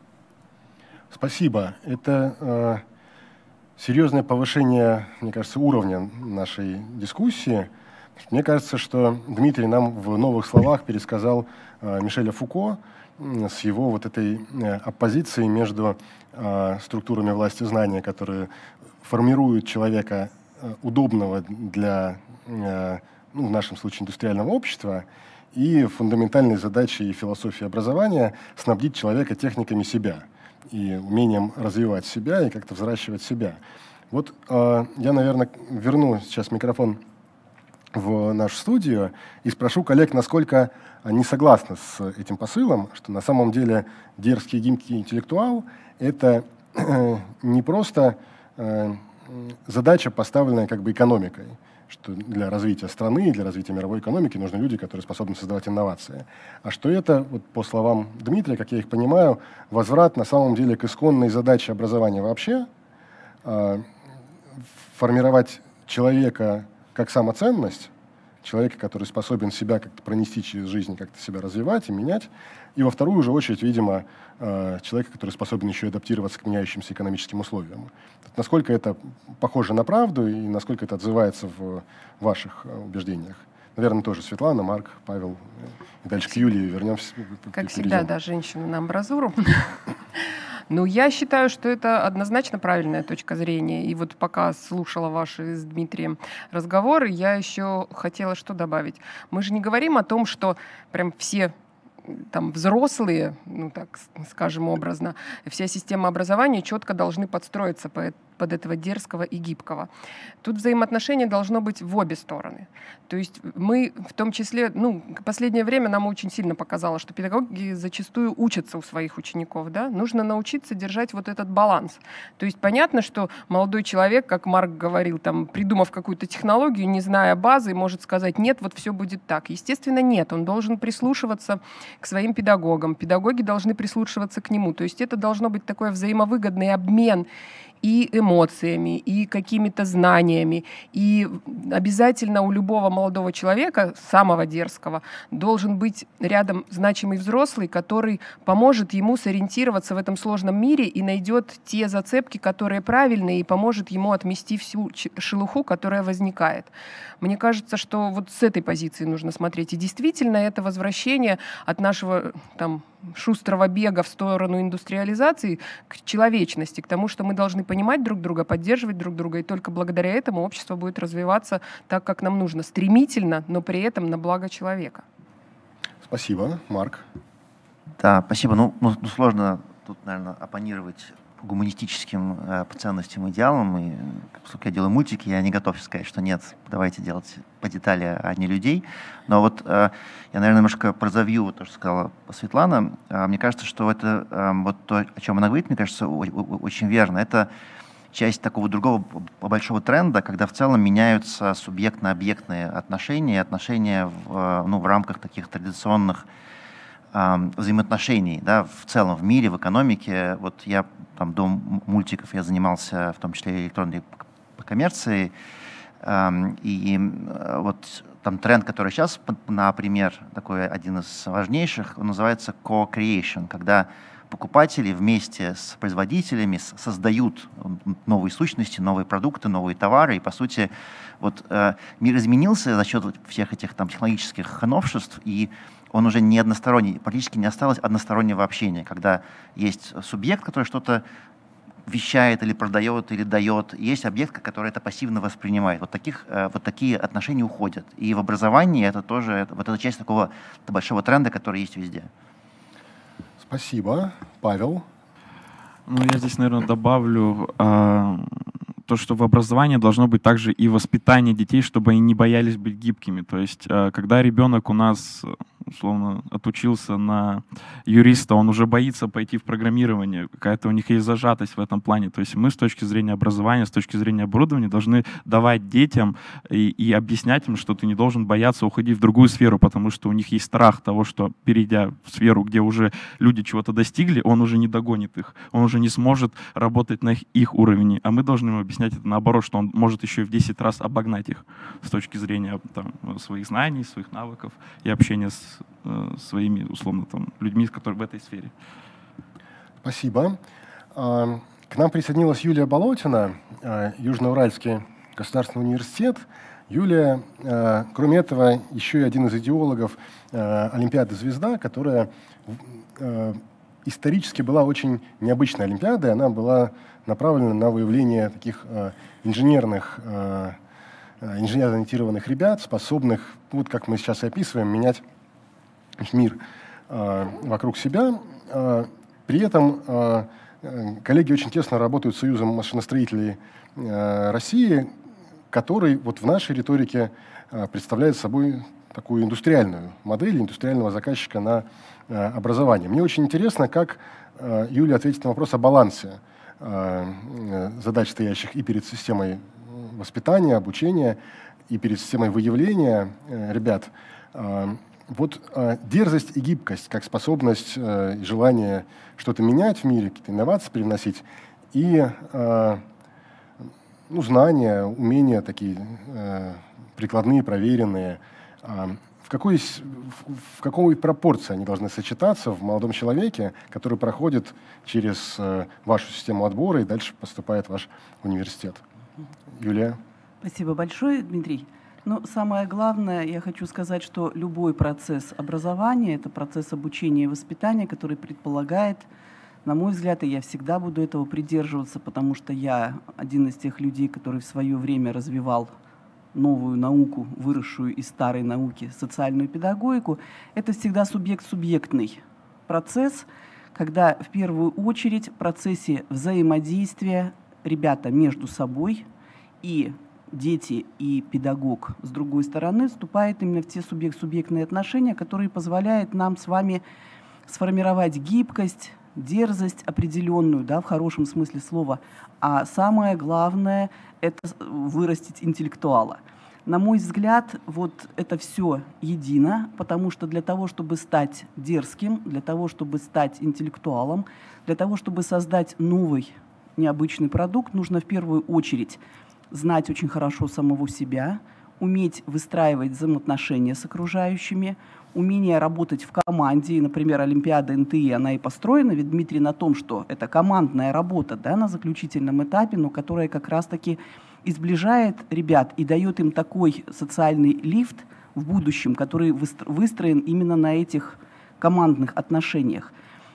Спасибо. Это э, серьезное повышение, мне кажется, уровня нашей дискуссии. Мне кажется, что Дмитрий нам в новых словах пересказал э, Мишеля Фуко э, с его вот этой э, оппозицией между э, структурами власти знания, которые формируют человека э, удобного для, э, ну, в нашем случае, индустриального общества, и фундаментальной задачей и философии образования снабдить человека техниками себя и умением развивать себя и как-то взращивать себя. Вот э, я, наверное, верну сейчас микрофон в нашу студию и спрошу коллег, насколько они согласны с этим посылом, что на самом деле дерзкий и гибкий интеллектуал — это э, не просто э, задача, поставленная как бы экономикой, что для развития страны и для развития мировой экономики нужны люди, которые способны создавать инновации. А что это, вот по словам Дмитрия, как я их понимаю, возврат на самом деле к исконной задаче образования вообще, э, формировать человека как самоценность, человека, который способен себя как-то пронести через жизнь, как-то себя развивать и менять, и во вторую же очередь, видимо, э, человека, который способен еще и адаптироваться к меняющимся экономическим условиям. Насколько это похоже на правду и насколько это отзывается в ваших убеждениях? Наверное, тоже Светлана, Марк, Павел. И дальше к Юлии вернемся. Как всегда, да, женщина на амбразуру. Ну, я считаю, что это однозначно правильная точка зрения. И вот пока слушала ваши с Дмитрием разговоры, я еще хотела что добавить. Мы же не говорим о том, что прям все там взрослые, ну так скажем образно, вся система образования четко должны подстроиться под, под этого дерзкого и гибкого. Тут взаимоотношение должно быть в обе стороны. То есть мы в том числе, ну, последнее время нам очень сильно показало, что педагоги зачастую учатся у своих учеников, да, нужно научиться держать вот этот баланс. То есть понятно, что молодой человек, как Марк говорил, там, придумав какую-то технологию, не зная базы, может сказать, нет, вот все будет так. Естественно, нет, он должен прислушиваться к своим педагогам, педагоги должны прислушиваться к нему. То есть это должно быть такой взаимовыгодный обмен и эмоциями, и какими-то знаниями. И обязательно у любого молодого человека, самого дерзкого, должен быть рядом значимый взрослый, который поможет ему сориентироваться в этом сложном мире и найдет те зацепки, которые правильные, и поможет ему отмести всю шелуху, которая возникает. Мне кажется, что вот с этой позиции нужно смотреть. И действительно, это возвращение от нашего там, шустрого бега в сторону индустриализации к человечности, к тому, что мы должны понимать друг друга, поддерживать друг друга, и только благодаря этому общество будет развиваться так, как нам нужно, стремительно, но при этом на благо человека. Спасибо. Марк? Да, спасибо. Ну, ну, ну сложно тут, наверное, оппонировать гуманистическим э, ценностям, идеалам. И, поскольку я делаю мультики, я не готов сказать, что нет, давайте делать по детали, а не людей. Но вот э, я, наверное, немножко прозовью вот то, что сказала Светлана. Э, мне кажется, что это э, вот то, о чем она говорит, мне кажется, о- о- очень верно. Это часть такого другого большого тренда, когда в целом меняются субъектно-объектные отношения, отношения в, ну, в рамках таких традиционных э, взаимоотношений, да, в целом в мире, в экономике. Вот я там до мультиков я занимался в том числе электронной коммерцией, э, и э, вот там тренд, который сейчас, например, такой один из важнейших, он называется co-creation, когда покупатели вместе с производителями создают новые сущности, новые продукты, новые товары. И, по сути, вот, э, мир изменился за счет всех этих там, технологических новшеств, и он уже не односторонний, практически не осталось одностороннего общения, когда есть субъект, который что-то вещает или продает, или дает, и есть объект, который это пассивно воспринимает. Вот, таких, э, вот такие отношения уходят. И в образовании это тоже, это, вот это часть такого большого тренда, который есть везде. Спасибо. Павел? Ну, я здесь, наверное, добавлю э, то, что в образовании должно быть также и воспитание детей, чтобы они не боялись быть гибкими. То есть, э, когда ребенок у нас, условно, отучился на юриста, он уже боится пойти в программирование, какая-то у них есть зажатость в этом плане. То есть мы с точки зрения образования, с точки зрения оборудования должны давать детям и, и объяснять им, что ты не должен бояться уходить в другую сферу, потому что у них есть страх того, что, перейдя в сферу, где уже люди чего-то достигли, он уже не догонит их, он уже не сможет работать на их, их уровне. А мы должны ему объяснять это наоборот, что он может еще и в десять раз обогнать их с точки зрения там, своих знаний, своих навыков и общения с своими, условно, там, людьми, которые в этой сфере. Спасибо. К нам присоединилась Юлия Болотина, Южноуральский государственный университет. Юлия, кроме этого, еще и один из идеологов Олимпиады «Звезда», которая исторически была очень необычной олимпиадой. Она была направлена на выявление таких инженерных, инженерно-ориентированных ребят, способных, вот как мы сейчас и описываем, менять мир э, вокруг себя. Э, при этом э, коллеги очень тесно работают с Союзом машиностроителей э, России, который вот в нашей риторике э, представляет собой такую индустриальную модель индустриального заказчика на э, образование. Мне очень интересно, как э, Юлия ответит на вопрос о балансе э, задач, стоящих и перед системой воспитания, обучения, и перед системой выявления э, ребят. Э, Вот э, дерзость и гибкость, как способность э, и желание что-то менять в мире, какие-то инновации привносить, и э, ну, знания, умения такие э, прикладные, проверенные. Э, в, какой, в, в какой пропорции они должны сочетаться в молодом человеке, который проходит через э, вашу систему отбора и дальше поступает в ваш университет? Юлия? Спасибо большое, Дмитрий. Но самое главное, я хочу сказать, что любой процесс образования – это процесс обучения и воспитания, который предполагает, на мой взгляд, и я всегда буду этого придерживаться, потому что я один из тех людей, который в свое время развивал новую науку, выросшую из старой науки, социальную педагогику, это всегда субъект-субъектный процесс, когда в первую очередь в процессе взаимодействия ребята между собой и дети и педагог, с другой стороны, вступает именно в те субъект-субъектные отношения, которые позволяют нам с вами сформировать гибкость, дерзость определенную, да, в хорошем смысле слова. А самое главное – это вырастить интеллектуала. На мой взгляд, вот это все едино, потому что для того, чтобы стать дерзким, для того, чтобы стать интеллектуалом, для того, чтобы создать новый необычный продукт, нужно в первую очередь знать очень хорошо самого себя, уметь выстраивать взаимоотношения с окружающими, умение работать в команде. Например, Олимпиада эн тэ и, она и построена, ведь, Дмитрий, на том, что это командная работа, да, на заключительном этапе, но которая как раз-таки и сближает ребят и дает им такой социальный лифт в будущем, который выстроен именно на этих командных отношениях.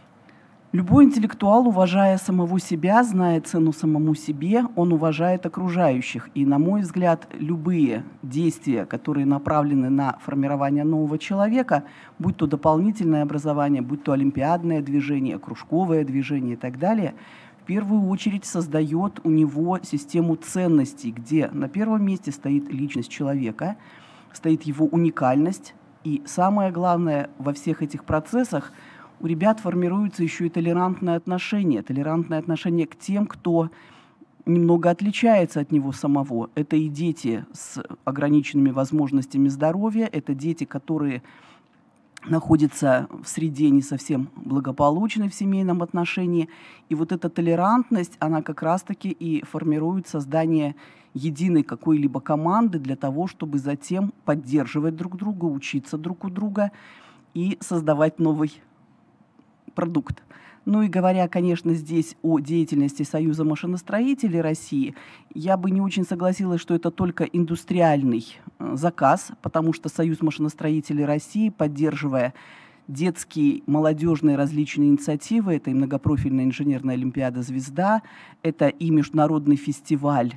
Любой интеллектуал, уважая самого себя, зная цену самому себе, он уважает окружающих. И, на мой взгляд, любые действия, которые направлены на формирование нового человека, будь то дополнительное образование, будь то олимпиадное движение, кружковое движение и так далее, в первую очередь создает у него систему ценностей, где на первом месте стоит личность человека, стоит его уникальность. И самое главное во всех этих процессах – у ребят формируется еще и толерантное отношение, толерантное отношение к тем, кто немного отличается от него самого. Это и дети с ограниченными возможностями здоровья, это дети, которые находятся в среде не совсем благополучной в семейном отношении. И вот эта толерантность, она как раз-таки и формирует создание единой какой-либо команды для того, чтобы затем поддерживать друг друга, учиться друг у друга и создавать новый продукт. Ну и говоря, конечно, здесь о деятельности Союза машиностроителей России, я бы не очень согласилась, что это только индустриальный э, заказ, потому что Союз машиностроителей России, поддерживая детские, молодежные различные инициативы, это и многопрофильная инженерная олимпиада «Звезда», это и международный фестиваль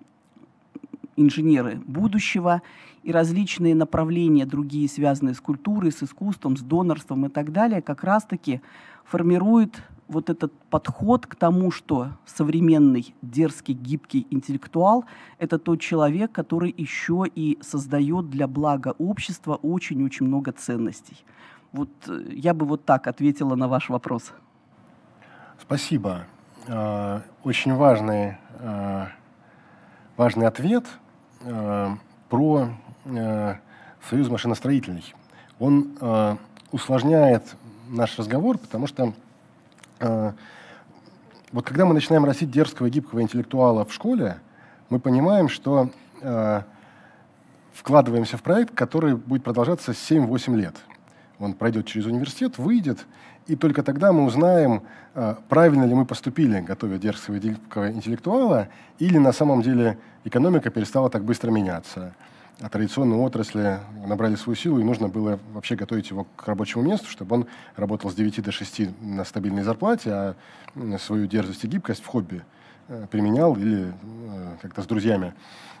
«Инженеры будущего», и различные направления, другие, связанные с культурой, с искусством, с донорством и так далее, как раз-таки формирует вот этот подход к тому, что современный, дерзкий, гибкий интеллектуал – это тот человек, который еще и создает для блага общества очень-очень много ценностей. Вот я бы вот так ответила на ваш вопрос. Спасибо. Очень важный, важный ответ про Союз машиностроителей. Он усложняет наш разговор, потому что э, вот когда мы начинаем растить дерзкого и гибкого интеллектуала в школе, мы понимаем, что э, вкладываемся в проект, который будет продолжаться семь-восемь лет. Он пройдет через университет, выйдет, и только тогда мы узнаем, э, правильно ли мы поступили, готовя дерзкого и гибкого интеллектуала, или на самом деле экономика перестала так быстро меняться. А традиционные отрасли набрали свою силу, и нужно было вообще готовить его к рабочему месту, чтобы он работал с девяти до шести на стабильной зарплате, а свою дерзость и гибкость в хобби применял или как-то с друзьями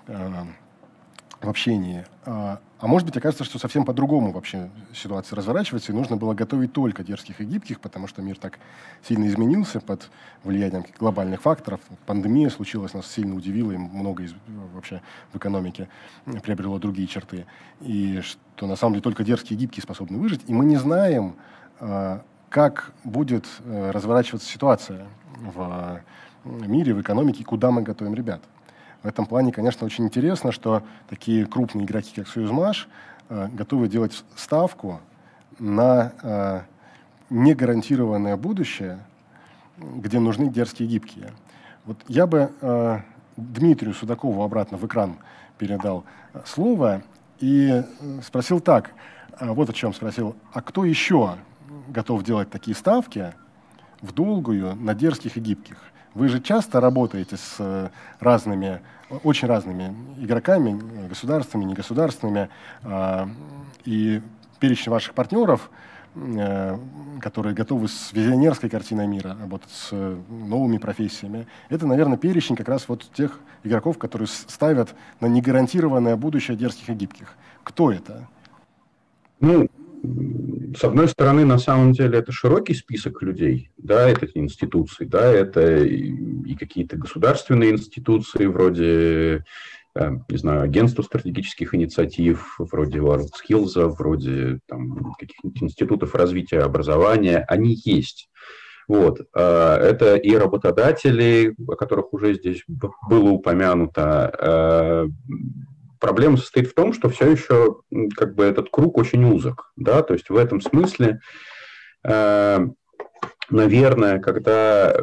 в общении. А может быть, окажется, что совсем по-другому вообще ситуация разворачивается, и нужно было готовить только дерзких и гибких, потому что мир так сильно изменился под влиянием глобальных факторов. Пандемия случилась, нас сильно удивила, и много из, вообще в экономике приобрело другие черты. И что на самом деле только дерзкие и гибкие способны выжить. И мы не знаем, как будет разворачиваться ситуация в мире, в экономике, куда мы готовим ребят. В этом плане, конечно, очень интересно, что такие крупные игроки, как «Союзмаш», э, готовы делать ставку на э, негарантированное будущее, где нужны дерзкие и гибкие. Вот я бы э, Дмитрию Судакову обратно в экран передал слово и спросил так, э, вот о чем спросил, а кто еще готов делать такие ставки в долгую на дерзких и гибких? Вы же часто работаете с разными, очень разными игроками, государственными, негосударственными, и перечень ваших партнеров, которые готовы с визионерской картиной мира работать с новыми профессиями, это, наверное, перечень как раз вот тех игроков, которые ставят на негарантированное будущее дерзких и гибких. Кто это? Ну, с одной стороны, на самом деле, это широкий список людей, да, это институции, да, это и, и какие-то государственные институции вроде, не знаю, агентства стратегических инициатив, вроде WorldSkills, вроде там, каких-нибудь институтов развития образования, они есть. Вот. Это и работодатели, о которых уже здесь было упомянуто. Проблема состоит в том, что все еще как бы этот круг очень узок, да, то есть в этом смысле, э, наверное, когда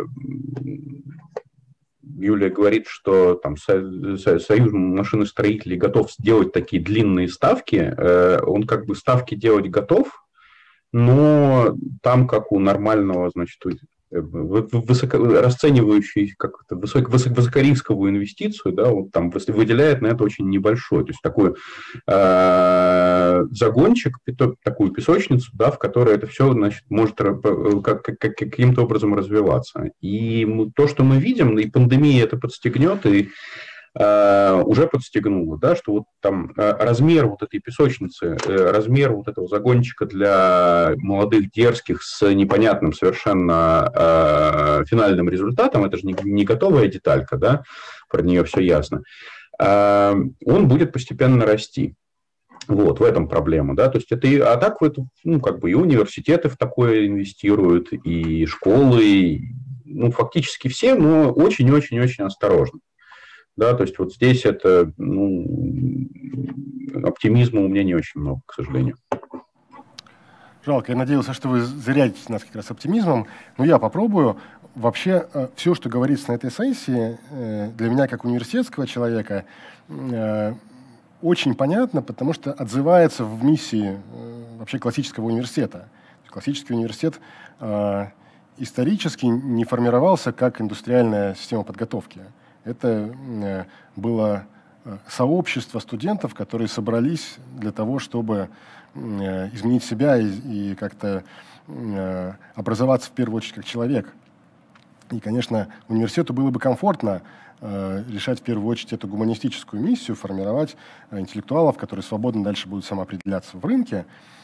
Юлия говорит, что там Союз машиностроителей готов сделать такие длинные ставки, э, он как бы ставки делать готов, но там, как у нормального, значит, высоко, расценивающий как высок, высок, высокорисковую инвестицию, да, вот там выделяет на это очень небольшой, то есть такой э, загончик, такую песочницу, да, в которой это все, значит, может как, как, каким-то образом развиваться. И то, что мы видим, и пандемия это подстегнет, и Uh, уже подстегнуло, да, что вот там uh, размер вот этой песочницы, uh, размер вот этого загончика для молодых дерзких с непонятным совершенно uh, финальным результатом, это же не, не готовая деталька, да, про нее все ясно, uh, он будет постепенно расти. Вот, в этом проблема, да, то есть это, и, а так, в это, ну, как бы и университеты в такое инвестируют, и школы, и ну, фактически все, но очень-очень-очень осторожно. Да, то есть вот здесь это, ну, оптимизма у меня не очень много, к сожалению. Жалко, я надеялся, что вы зарядите нас как раз оптимизмом, но я попробую. Вообще, все, что говорится на этой сессии, для меня, как университетского человека, очень понятно, потому что отзывается в миссии вообще классического университета. Классический университет исторически не формировался как индустриальная система подготовки. Это было сообщество студентов, которые собрались для того, чтобы изменить себя и, и как-то образоваться в первую очередь как человек. И, конечно, университету было бы комфортно решать в первую очередь эту гуманистическую миссию, формировать интеллектуалов, которые свободно дальше будут самоопределяться в рынке.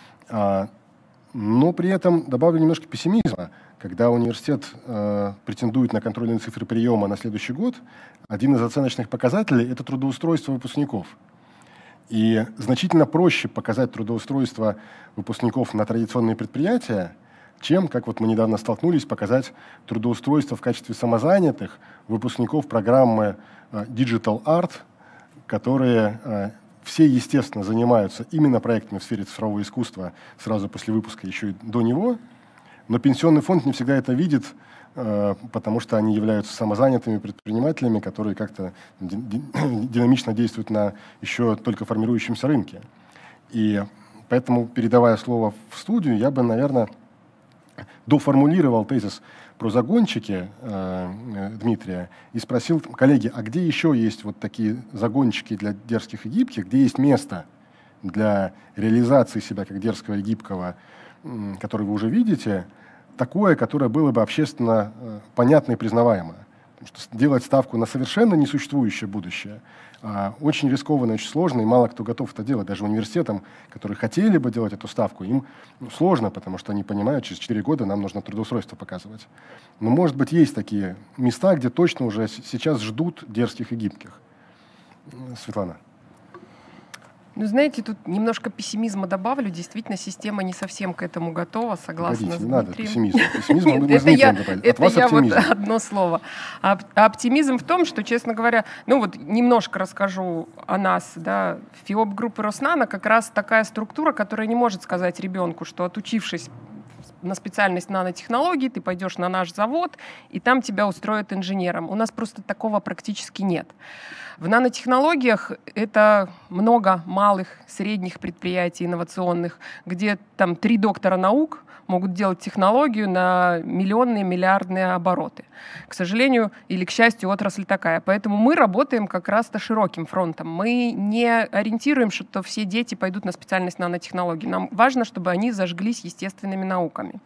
Но при этом добавлю немножко пессимизма. Когда университет э, претендует на контрольные цифры приема на следующий год, один из оценочных показателей – это трудоустройство выпускников. И значительно проще показать трудоустройство выпускников на традиционные предприятия, чем, как вот мы недавно столкнулись, показать трудоустройство в качестве самозанятых выпускников программы э, Digital Art, которые э, все, естественно, занимаются именно проектами в сфере цифрового искусства сразу после выпуска, еще и до него. Но пенсионный фонд не всегда это видит, э, потому что они являются самозанятыми предпринимателями, которые как-то динамично действуют на еще только формирующемся рынке. И поэтому, передавая слово в студию, я бы, наверное, доформулировал тезис про загончики э, Дмитрия и спросил: коллеги, а где еще есть вот такие загончики для дерзких и гибких, где есть место для реализации себя как дерзкого и гибкого, который вы уже видите, такое, которое было бы общественно э, понятно и признаваемо. Потому что делать ставку на совершенно несуществующее будущее э, очень рискованно, очень сложно, и мало кто готов это делать. Даже университетам, которые хотели бы делать эту ставку, им ну, сложно, потому что они понимают, через четыре года нам нужно трудоустройство показывать. Но, может быть, есть такие места, где точно уже сейчас ждут дерзких и гибких. Светлана. Ну, знаете, тут немножко пессимизма добавлю. Действительно, система не совсем к этому готова, согласна Погодите, с не надо Дмитрием. пессимизм. Пессимизм мы это я, это я вот одно слово. А, оптимизм в том, что, честно говоря, ну вот немножко расскажу о нас. Да. ФИОП группы Роснано как раз такая структура, которая не может сказать ребенку, что, отучившись на специальность нанотехнологий, ты пойдешь на наш завод, и там тебя устроят инженером. У нас просто такого практически нет. В нанотехнологиях это много малых, средних предприятий инновационных, где там три доктора наук могут делать технологию на миллионные, миллиардные обороты. К сожалению или к счастью, отрасль такая. Поэтому мы работаем как раз-то широким фронтом. Мы не ориентируем, что все дети пойдут на специальность нанотехнологий. Нам важно, чтобы они зажглись естественными науками.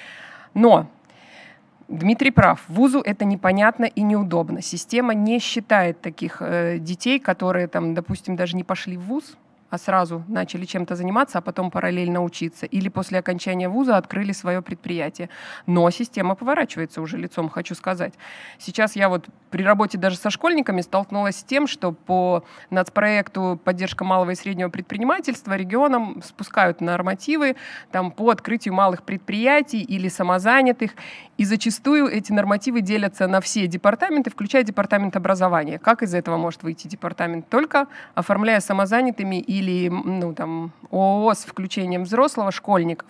Но Дмитрий прав. Вузу это непонятно и неудобно. Система не считает таких э, детей, которые, там, допустим, даже не пошли в вуз, а сразу начали чем-то заниматься, а потом параллельно учиться. Или после окончания вуза открыли свое предприятие. Но система поворачивается уже лицом, хочу сказать. Сейчас я вот при работе даже со школьниками столкнулась с тем, что по нацпроекту «Поддержка малого и среднего предпринимательства» регионам спускают нормативы там, по открытию малых предприятий или самозанятых. И зачастую эти нормативы делятся на все департаменты, включая департамент образования. Как из этого может выйти департамент? Только оформляя самозанятыми и или ну, там, ООО с включением взрослого, школьников.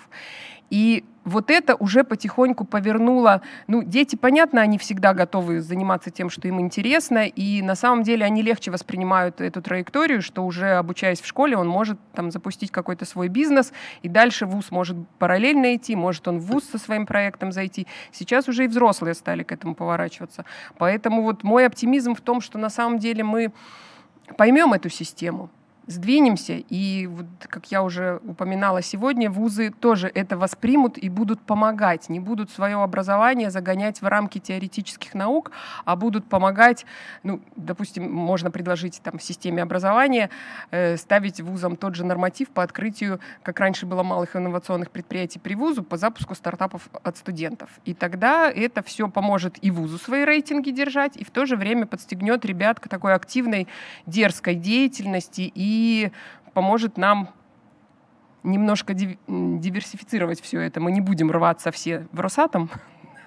И вот это уже потихоньку повернуло. Ну, дети, понятно, они всегда готовы заниматься тем, что им интересно, и на самом деле они легче воспринимают эту траекторию, что уже обучаясь в школе, он может там запустить какой-то свой бизнес, и дальше вуз может параллельно идти, может он в вуз со своим проектом зайти. Сейчас уже и взрослые стали к этому поворачиваться. Поэтому вот мой оптимизм в том, что на самом деле мы поймем эту систему, сдвинемся, и, вот, как я уже упоминала сегодня, вузы тоже это воспримут и будут помогать, не будут свое образование загонять в рамки теоретических наук, а будут помогать, ну, допустим, можно предложить там, в системе образования э, ставить вузам тот же норматив по открытию, как раньше было малых инновационных предприятий при вузу, по запуску стартапов от студентов. И тогда это все поможет и вузу свои рейтинги держать, и в то же время подстегнет ребят к такой активной, дерзкой деятельности и и поможет нам немножко диверсифицировать все это. Мы не будем рваться все в Росатом,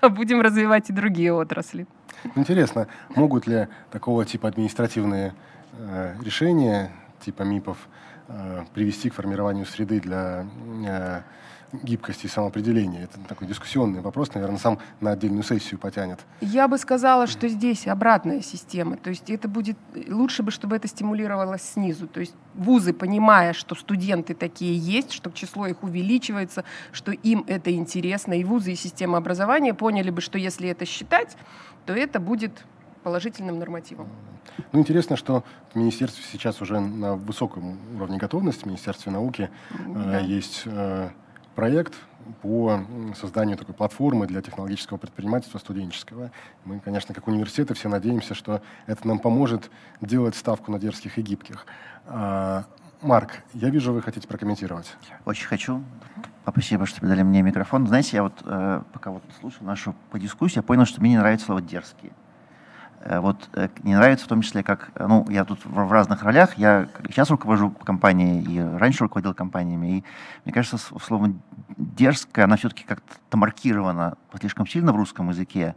будем развивать и другие отрасли. Интересно, могут ли такого типа административные э, решения, типа МИПов, э, привести к формированию среды для э, гибкости и самоопределения? Это такой дискуссионный вопрос, наверное, сам на отдельную сессию потянет. Я бы сказала, что здесь обратная система. То есть это будет лучше бы, чтобы это стимулировалось снизу. То есть вузы, понимая, что студенты такие есть, что число их увеличивается, что им это интересно, и вузы, и система образования поняли бы, что если это считать, то это будет положительным нормативом. Ну, интересно, что в министерстве сейчас уже на высоком уровне готовности, в Министерстве науки, Да. э, есть э, проект по созданию такой платформы для технологического предпринимательства студенческого. Мы, конечно, как университеты все надеемся, что это нам поможет делать ставку на дерзких и гибких. А, Марк, я вижу, вы хотите прокомментировать. Очень хочу. Спасибо, что дали мне микрофон. Знаете, я вот э, пока вот слушал нашу по дискуссии, я понял, что мне не нравится слово «дерзкие». Э, вот э, не нравится в том числе, как, ну, я тут в, в разных ролях, я сейчас руковожу компанией и раньше руководил компаниями, и мне кажется, слово «дерзкое», оно все-таки как-то маркировано слишком сильно в русском языке.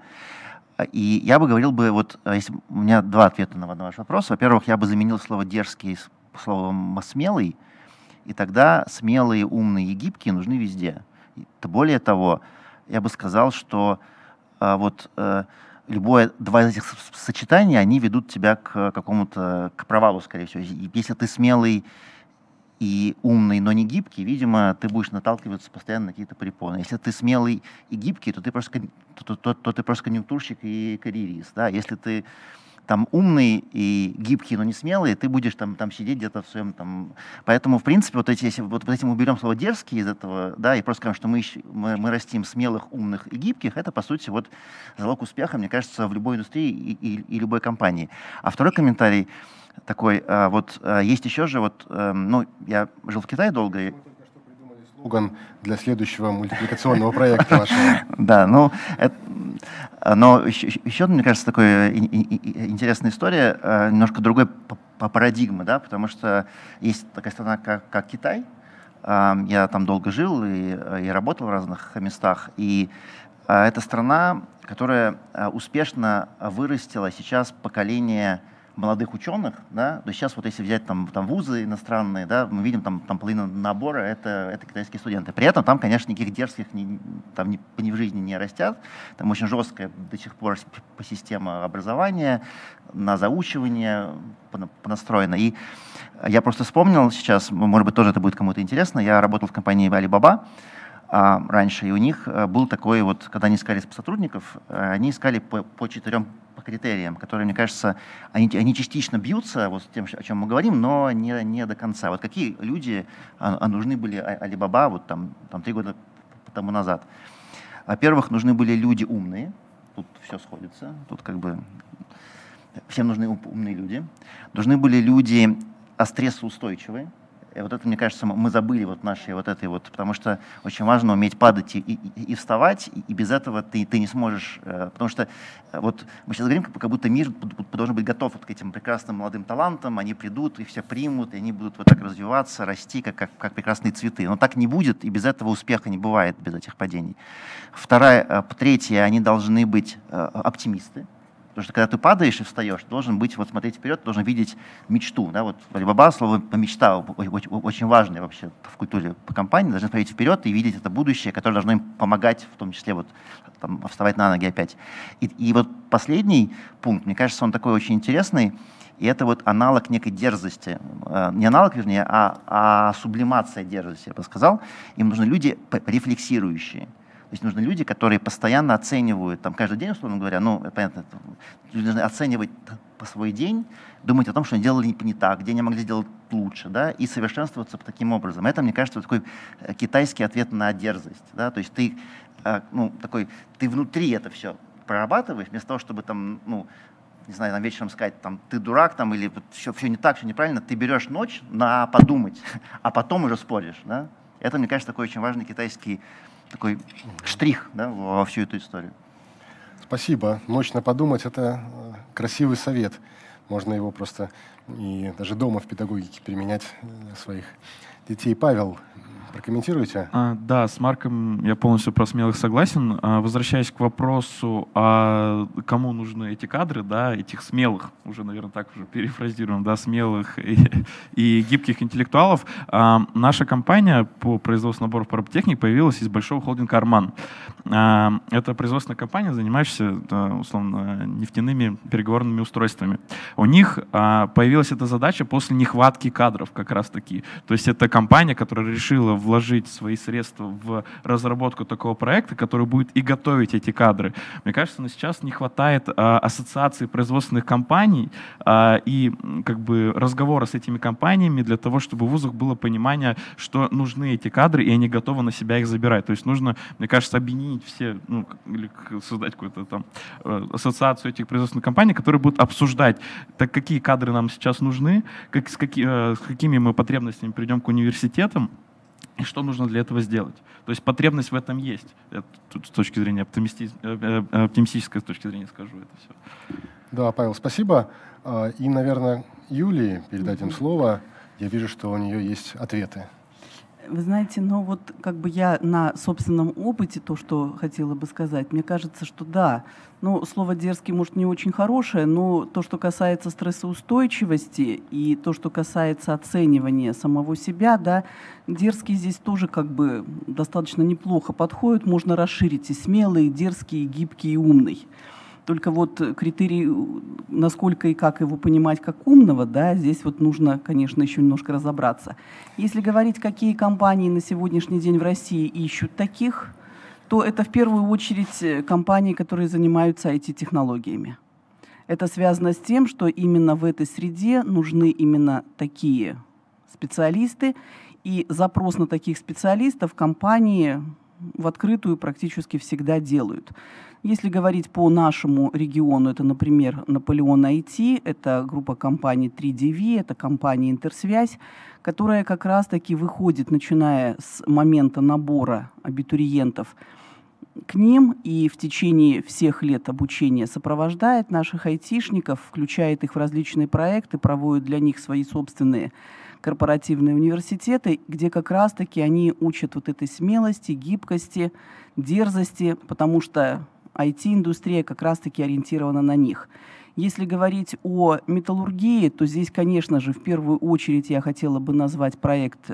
И я бы говорил бы, вот, если у меня два ответа на ваш вопрос. Во-первых, я бы заменил слово «дерзкий» словом «смелый», и тогда смелые, умные и гибкие нужны везде. Более того, я бы сказал, что а, вот а, любое два из этих сочетаний, они ведут тебя к какому-то, к провалу, скорее всего. Если ты смелый и умный, но не гибкий, видимо, ты будешь наталкиваться постоянно на какие-то препоны. Если ты смелый и гибкий, то ты просто, то, то, то ты просто конъюнктурщик и карьерист. Да? Если ты там умный и гибкий, но не смелый, ты будешь там, там сидеть где-то в своем там... Поэтому, в принципе, вот, эти, если вот, вот этим уберем слово «дерзкий» из этого, да, и просто скажем, что мы, мы, мы растим смелых, умных и гибких, это, по сути, вот залог успеха, мне кажется, в любой индустрии и, и, и любой компании. А второй комментарий такой, вот есть еще же, вот, ну, я жил в Китае долго, и... Слоган для следующего мультипликационного проекта вашего. Да, ну, это, но еще, еще, мне кажется, такая интересная история, немножко другой по парадигмы, да, потому что есть такая страна, как, как Китай. Я там долго жил и, и работал в разных местах, и это страна, которая успешно вырастила сейчас поколение молодых ученых, да, то есть сейчас вот если взять там, там вузы иностранные, да, мы видим там, там половина набора это, это китайские студенты. При этом там, конечно, никаких дерзких ни, там ни, ни в жизни не растят. Там очень жесткая до сих пор по система образования, на заучивание понастроена. И я просто вспомнил сейчас, может быть, тоже это будет кому-то интересно, я работал в компании Alibaba а, раньше, и у них был такой вот, когда они искали сотрудников, они искали по, по четырем критериям, которые, мне кажется, они, они частично бьются вот с тем, о чем мы говорим, но не, не до конца. Вот какие люди а, а нужны были Alibaba вот там, там три года тому назад? Во-первых, нужны были люди умные, тут все сходится, тут как бы всем нужны умные люди. Нужны были люди стрессоустойчивые. И вот это, мне кажется, мы забыли вот нашей вот этой вот, потому что очень важно уметь падать и, и, и вставать, и, и без этого ты, ты не сможешь, потому что вот мы сейчас говорим, как будто мир должен быть готов вот к этим прекрасным молодым талантам, они придут, и все примут, и они будут вот так развиваться, расти, как, как, как прекрасные цветы. Но так не будет, и без этого успеха не бывает, без этих падений. Вторая, третье, они должны быть оптимисты. Потому что когда ты падаешь и встаешь, должен быть, вот смотреть вперед, должен видеть мечту. Да? Вот в Alibaba слово «мечта» очень важное вообще в культуре по компании. Должны смотреть вперед и видеть это будущее, которое должно им помогать, в том числе вот, там, вставать на ноги опять. И, и вот последний пункт, мне кажется, он такой очень интересный, и это вот аналог некой дерзости. Не аналог, вернее, а, а сублимация дерзости, я бы сказал. Им нужны люди рефлексирующие. То есть нужны люди, которые постоянно оценивают, там, каждый день, условно говоря, ну, понятно, нужно оценивать по свой день, думать о том, что они делали не так, где они могли сделать лучше, да, и совершенствоваться таким образом. Это, мне кажется, такой китайский ответ на дерзость, да, то есть ты, ну, такой, ты внутри это все прорабатываешь, вместо того, чтобы там, ну, не знаю, там вечером сказать, там, ты дурак, там, или все, все не так, все неправильно, ты берешь ночь на подумать, а потом уже споришь, да. Это, мне кажется, такой очень важный китайский такой штрих, да, во всю эту историю. Спасибо. Ночь на подумать – это красивый совет. Можно его просто и даже дома в педагогике применять для своих детей. Павел, Прокомментируйте. А, да, с Марком я полностью про смелых согласен. А, возвращаясь к вопросу, а кому нужны эти кадры, да, этих смелых, уже, наверное, так уже перефразируем, да, смелых и, и гибких интеллектуалов, а, наша компания по производству наборов по роботехнике появилась из большого холдинга «Арман». А, это производственная компания, занимающаяся, да, условно, нефтяными переговорными устройствами. У них а, появилась эта задача после нехватки кадров как раз-таки. То есть это компания, которая решила вложить свои средства в разработку такого проекта, который будет и готовить эти кадры. Мне кажется, на сейчас не хватает а, ассоциации производственных компаний а, и как бы разговора с этими компаниями для того, чтобы в вузах было понимание, что нужны эти кадры, и они готовы на себя их забирать. То есть нужно, мне кажется, объединить все, ну, или создать какую-то там ассоциацию этих производственных компаний, которые будут обсуждать, так какие кадры нам сейчас нужны, как, с, какие, с какими мы потребностями придем к университетам, и что нужно для этого сделать. То есть потребность в этом есть. Это тут с точки зрения оптимисти... оптимистической с точки зрения скажу это все. Да, Павел, спасибо. И, наверное, Юлии передадим слово. Я вижу, что у нее есть ответы. Вы знаете, ну вот как бы я на собственном опыте то, что хотела бы сказать, мне кажется, что да, ну слово «дерзкий» может не очень хорошее, но то, что касается стрессоустойчивости и то, что касается оценивания самого себя, да, дерзкий здесь тоже как бы достаточно неплохо подходит, можно расширить и смелый, и дерзкий, и гибкий, и умный. Только вот критерий, насколько и как его понимать как умного, да, здесь вот нужно, конечно, еще немножко разобраться. Если говорить, какие компании на сегодняшний день в России ищут таких, то это в первую очередь компании, которые занимаются ай ти-технологиями. Это связано с тем, что именно в этой среде нужны именно такие специалисты, и запрос на таких специалистов компании в открытую практически всегда делают. Если говорить по нашему региону, это, например, Наполеон ай ти, это группа компаний три ди ви, это компания Интерсвязь, которая как раз-таки выходит, начиная с момента набора абитуриентов к ним и в течение всех лет обучения сопровождает наших айтишников, включает их в различные проекты, проводит для них свои собственные корпоративные университеты, где как раз-таки они учат вот этой смелости, гибкости, дерзости, потому что ай ти-индустрия как раз-таки ориентирована на них. Если говорить о металлургии, то здесь, конечно же, в первую очередь я хотела бы назвать проект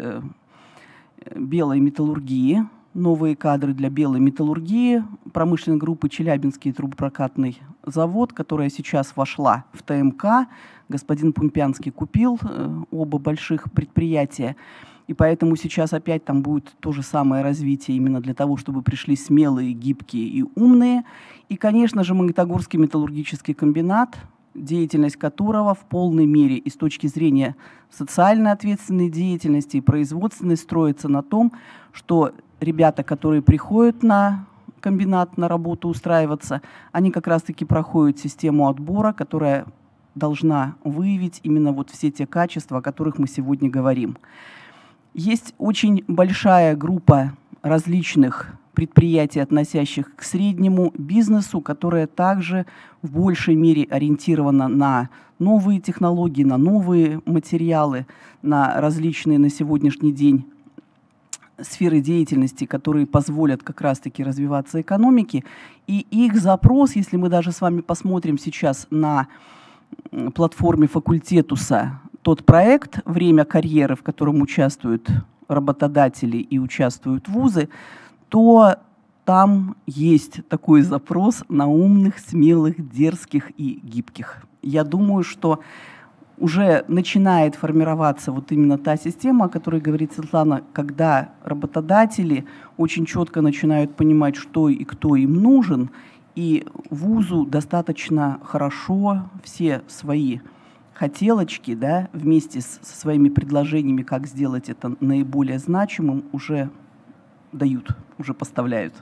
белой металлургии, новые кадры для белой металлургии, промышленной группы Челябинский трубопрокатный завод, которая сейчас вошла в тэ эм ка. Господин Пумпянский купил оба больших предприятия. И поэтому сейчас опять там будет то же самое развитие именно для того, чтобы пришли смелые, гибкие и умные. И, конечно же, Магнитогорский металлургический комбинат, деятельность которого в полной мере и с точки зрения социально ответственной деятельности и производственной строится на том, что ребята, которые приходят на комбинат на работу устраиваться, они как раз-таки проходят систему отбора, которая должна выявить именно вот все те качества, о которых мы сегодня говорим. Есть очень большая группа различных предприятий, относящих к среднему бизнесу, которая также в большей мере ориентирована на новые технологии, на новые материалы, на различные на сегодняшний день сферы деятельности, которые позволят как раз-таки развиваться экономике. И их запрос, если мы даже с вами посмотрим сейчас на платформе факультетуса тот проект «Время карьеры», в котором участвуют работодатели и участвуют вузы, то там есть такой запрос на умных, смелых, дерзких и гибких. Я думаю, что уже начинает формироваться вот именно та система, о которой говорит Светлана, когда работодатели очень четко начинают понимать, что и кто им нужен, и вузу достаточно хорошо все свои хотелочки, да, вместе с, со своими предложениями, как сделать это наиболее значимым, уже дают, уже поставляют.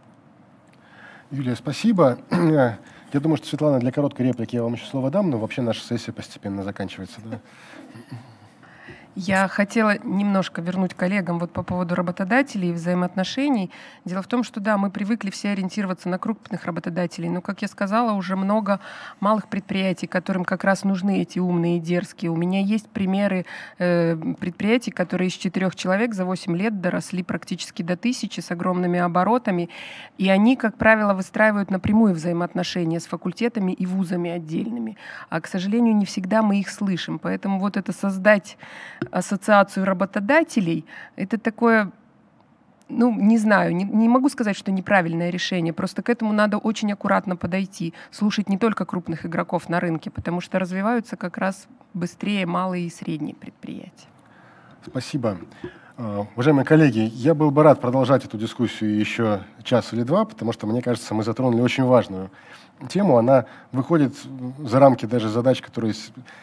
Юлия, спасибо. Я думаю, что, Светлана, для короткой реплики я вам еще слово дам, но вообще наша сессия постепенно заканчивается. Да? Я хотела немножко вернуть коллегам вот по поводу работодателей и взаимоотношений. Дело в том, что да, мы привыкли все ориентироваться на крупных работодателей, но, как я сказала, уже много малых предприятий, которым как раз нужны эти умные и дерзкие. У меня есть примеры э, предприятий, которые из четырех человек за восемь лет доросли практически до тысячи с огромными оборотами, и они, как правило, выстраивают напрямую взаимоотношения с факультетами и вузами отдельными. А, к сожалению, не всегда мы их слышим. Поэтому вот это создать ассоциацию работодателей, это такое, ну, не знаю, не, не могу сказать, что неправильное решение, просто к этому надо очень аккуратно подойти, слушать не только крупных игроков на рынке, потому что развиваются как раз быстрее малые и средние предприятия. Спасибо. Уважаемые коллеги, я был бы рад продолжать эту дискуссию еще час или два, потому что, мне кажется, мы затронули очень важную тему. Она выходит за рамки даже задач, которые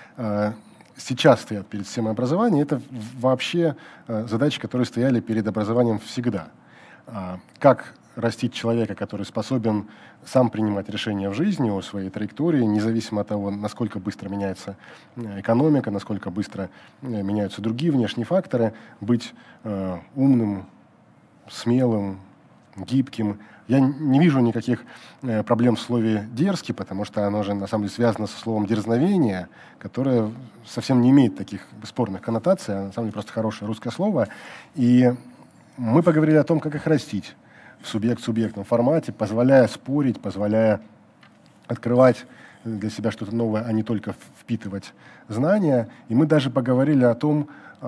сейчас стоят перед системой образования. Это вообще задачи, которые стояли перед образованием всегда. Как растить человека, который способен сам принимать решения в жизни о своей траектории, независимо от того, насколько быстро меняется экономика, насколько быстро меняются другие внешние факторы, быть э, умным, смелым, гибким. Я не вижу никаких э, проблем в слове «дерзкий», потому что оно же на самом деле связано со словом «дерзновение», которое совсем не имеет таких спорных коннотаций, а на самом деле просто хорошее русское слово. И мы поговорили о том, как их растить в субъект-субъектном формате, позволяя спорить, позволяя открывать для себя что-то новое, а не только впитывать знания. И мы даже поговорили о том,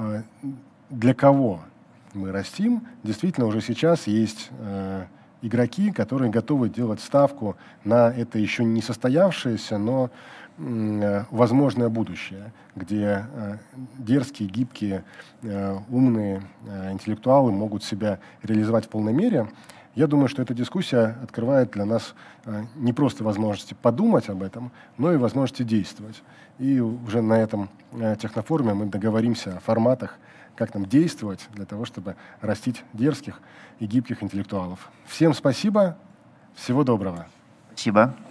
для кого мы растим. Действительно, уже сейчас есть игроки, которые готовы делать ставку на это еще не состоявшееся, но возможное будущее, где дерзкие, гибкие, умные интеллектуалы могут себя реализовать в полной мере. Я думаю, что эта дискуссия открывает для нас не просто возможности подумать об этом, но и возможности действовать. И уже на этом технофоруме мы договоримся о форматах, как нам действовать для того, чтобы растить дерзких и гибких интеллектуалов. Всем спасибо, всего доброго. Спасибо.